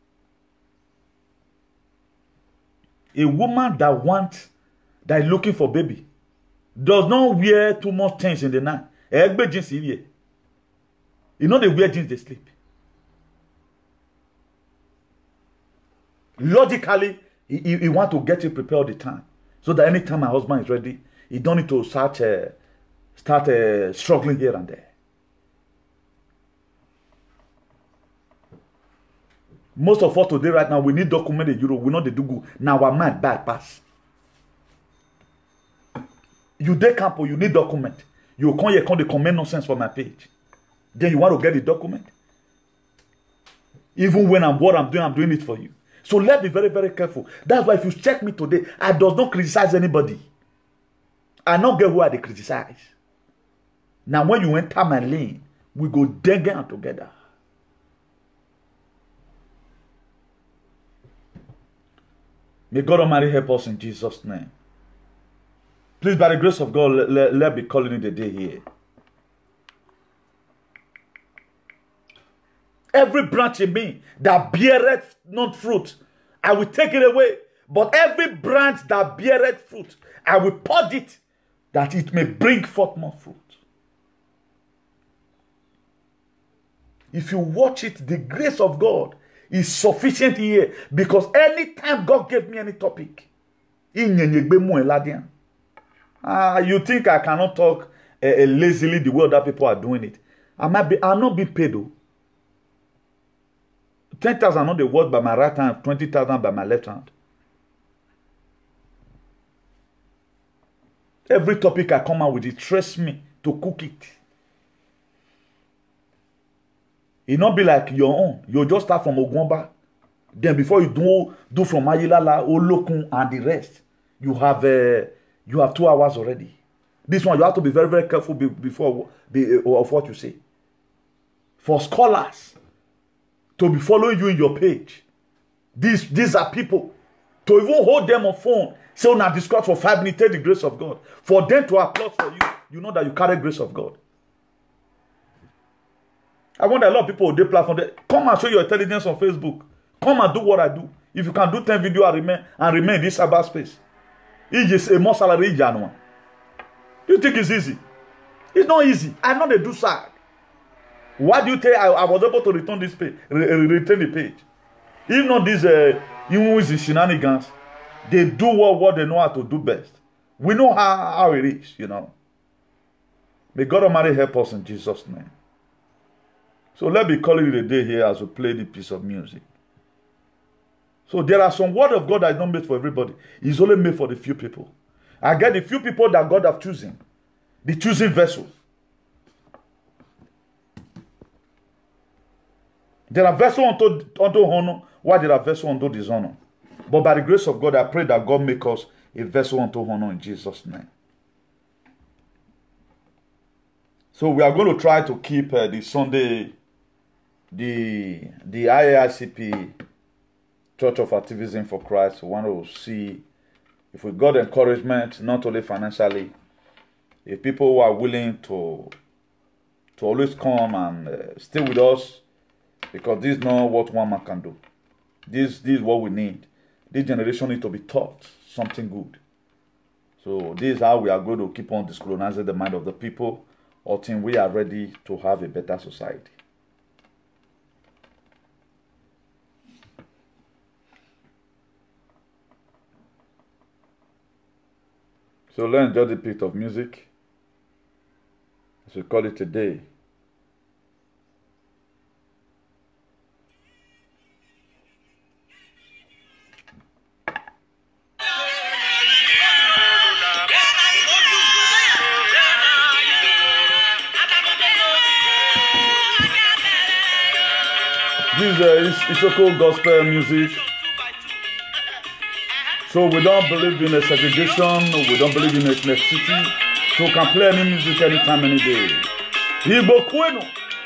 A woman that wants, that is looking for baby, does not wear too much things in the night. You know they wear jeans, they sleep. Logically, he, he, he want to get you prepared all the time. So that anytime my husband is ready, he don't need to start, uh, start uh, struggling here and there. Most of us today right now, we need documented Euro. We know the do good. Now our mind bypass. You dey camp or you need document. You come here, come the comment nonsense for my page. Then you want to get the document. Even when I'm what I'm doing, I'm doing it for you. So let's be very, very careful. That's why if you check me today, I does not criticize anybody. I not get who I they criticize. Now when you enter my lane, we go dig together. May God Almighty help us in Jesus' name. Please, by the grace of God, let, let, let be calling it a day here. Every branch in me that beareth not fruit, I will take it away. But every branch that beareth fruit, I will pod it, that it may bring forth more fruit. If you watch it, the grace of God is sufficient here. Because anytime God gave me any topic, uh, you think I cannot talk uh, uh, lazily the way other people are doing it. I might be, I'm not being paid though. ten thousand on the word by my right hand, twenty thousand by my left hand. Every topic I come out with, it trusts me to cook it. It not be like your own. You just start from Ogwamba. Then before you do do from Ayilala, Olokun, and the rest, you have uh, you have two hours already. This one you have to be very very careful be, before be, uh, of what you say. For scholars to be following you in your page, these these are people to even hold them on phone. Say on a Discord for five minutes, take the grace of God. For them to applaud for you, you know that you carry grace of God. I want a lot of people on the platform that come and show your intelligence on Facebook. Come and do what I do. If you can do ten videos and remain and remain in this cyberspace, it is a more salary than one. You think it's easy? It's not easy. I know they do sag. Why do you think I, I was able to return this page, re, return the page? If not these uh, even shenanigans, they do what, what they know how to do best. We know how, how it is, you know. May God Almighty help us in Jesus' name. So let me call it a day here as we play the piece of music. So there are some word of God that is not made for everybody. It's only made for the few people. I get the few people that God have chosen. The choosing vessel. There are vessels unto, unto honor, while there are vessels unto dishonor. But by the grace of God, I pray that God make us a vessel unto honor in Jesus' name. So we are going to try to keep uh, the Sunday, the, the I A I C P, Church of Activism for Christ. We want to see if we got encouragement, not only financially, if people who are willing to, to always come and uh, stay with us, because this is not what one man can do. This, this is what we need. This generation needs to be taught something good. So this is how we are going to keep on discolonizing the mind of the people until we are ready to have a better society. So let's enjoy the bit of music, as we call it today. This uh, is Isoko gospel music. So we don't believe in a segregation, we don't believe in ethnicity. So we can play any music anytime, any day. Igbo kwenu,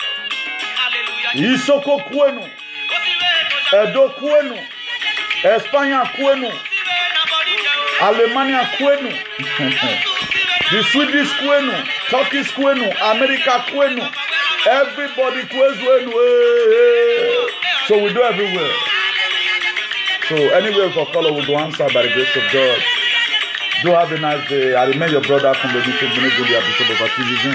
Isoko kwenu, Edo kwenu, Espanya kwenu, Alemania kwenu, the Swedish kwenu, Turkish kwenu, America kwenu. Everybody kwenu. So we do everywhere. So anywhere for color will go answer by the grace of God. Do have a nice day. I remain your brother from the Bishop Bishop of Activism.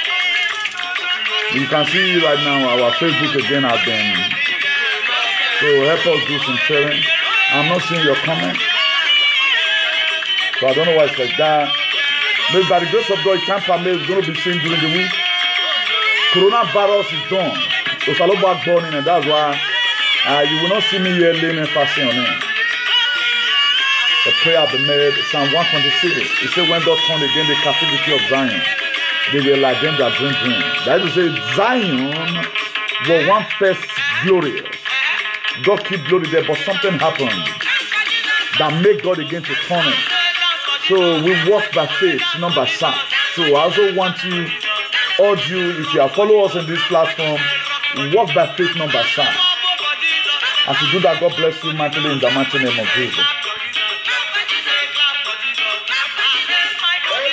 You can see right now our Facebook again have been. So help us do some sharing. I'm not seeing your comment. So I don't know why it's like that. Maybe by the grace of God, Tampa May is going to be seen during the week. Coronavirus is done. So Saloba born in, and that's why uh, you will not see me here laying and fasting on it. The prayer be made. Psalm one twenty-six. It said, when God turned again the captivity of Zion, they were like them that drink him. That is to say, Zion was one first glorious. God keep glory there, but something happened that made God again to turn it. So we walk by faith, not by sight. So I also want you, urge you, if you are following us on this platform, walk by faith, not by sight. As you do that, God bless you mightily in the mighty name of Jesus.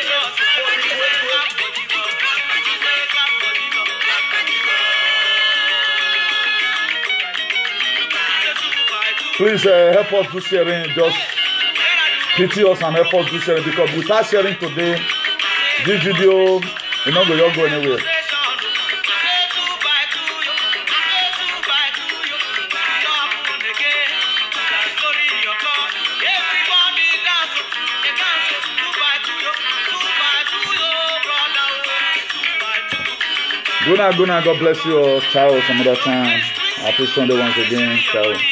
Please uh, help us do sharing. Just pity us and help us do sharing, because without sharing today, this video is not going to go anywhere. Good night, good night. God bless you all. Ciao. Some other time. Happy Sunday once again. Ciao.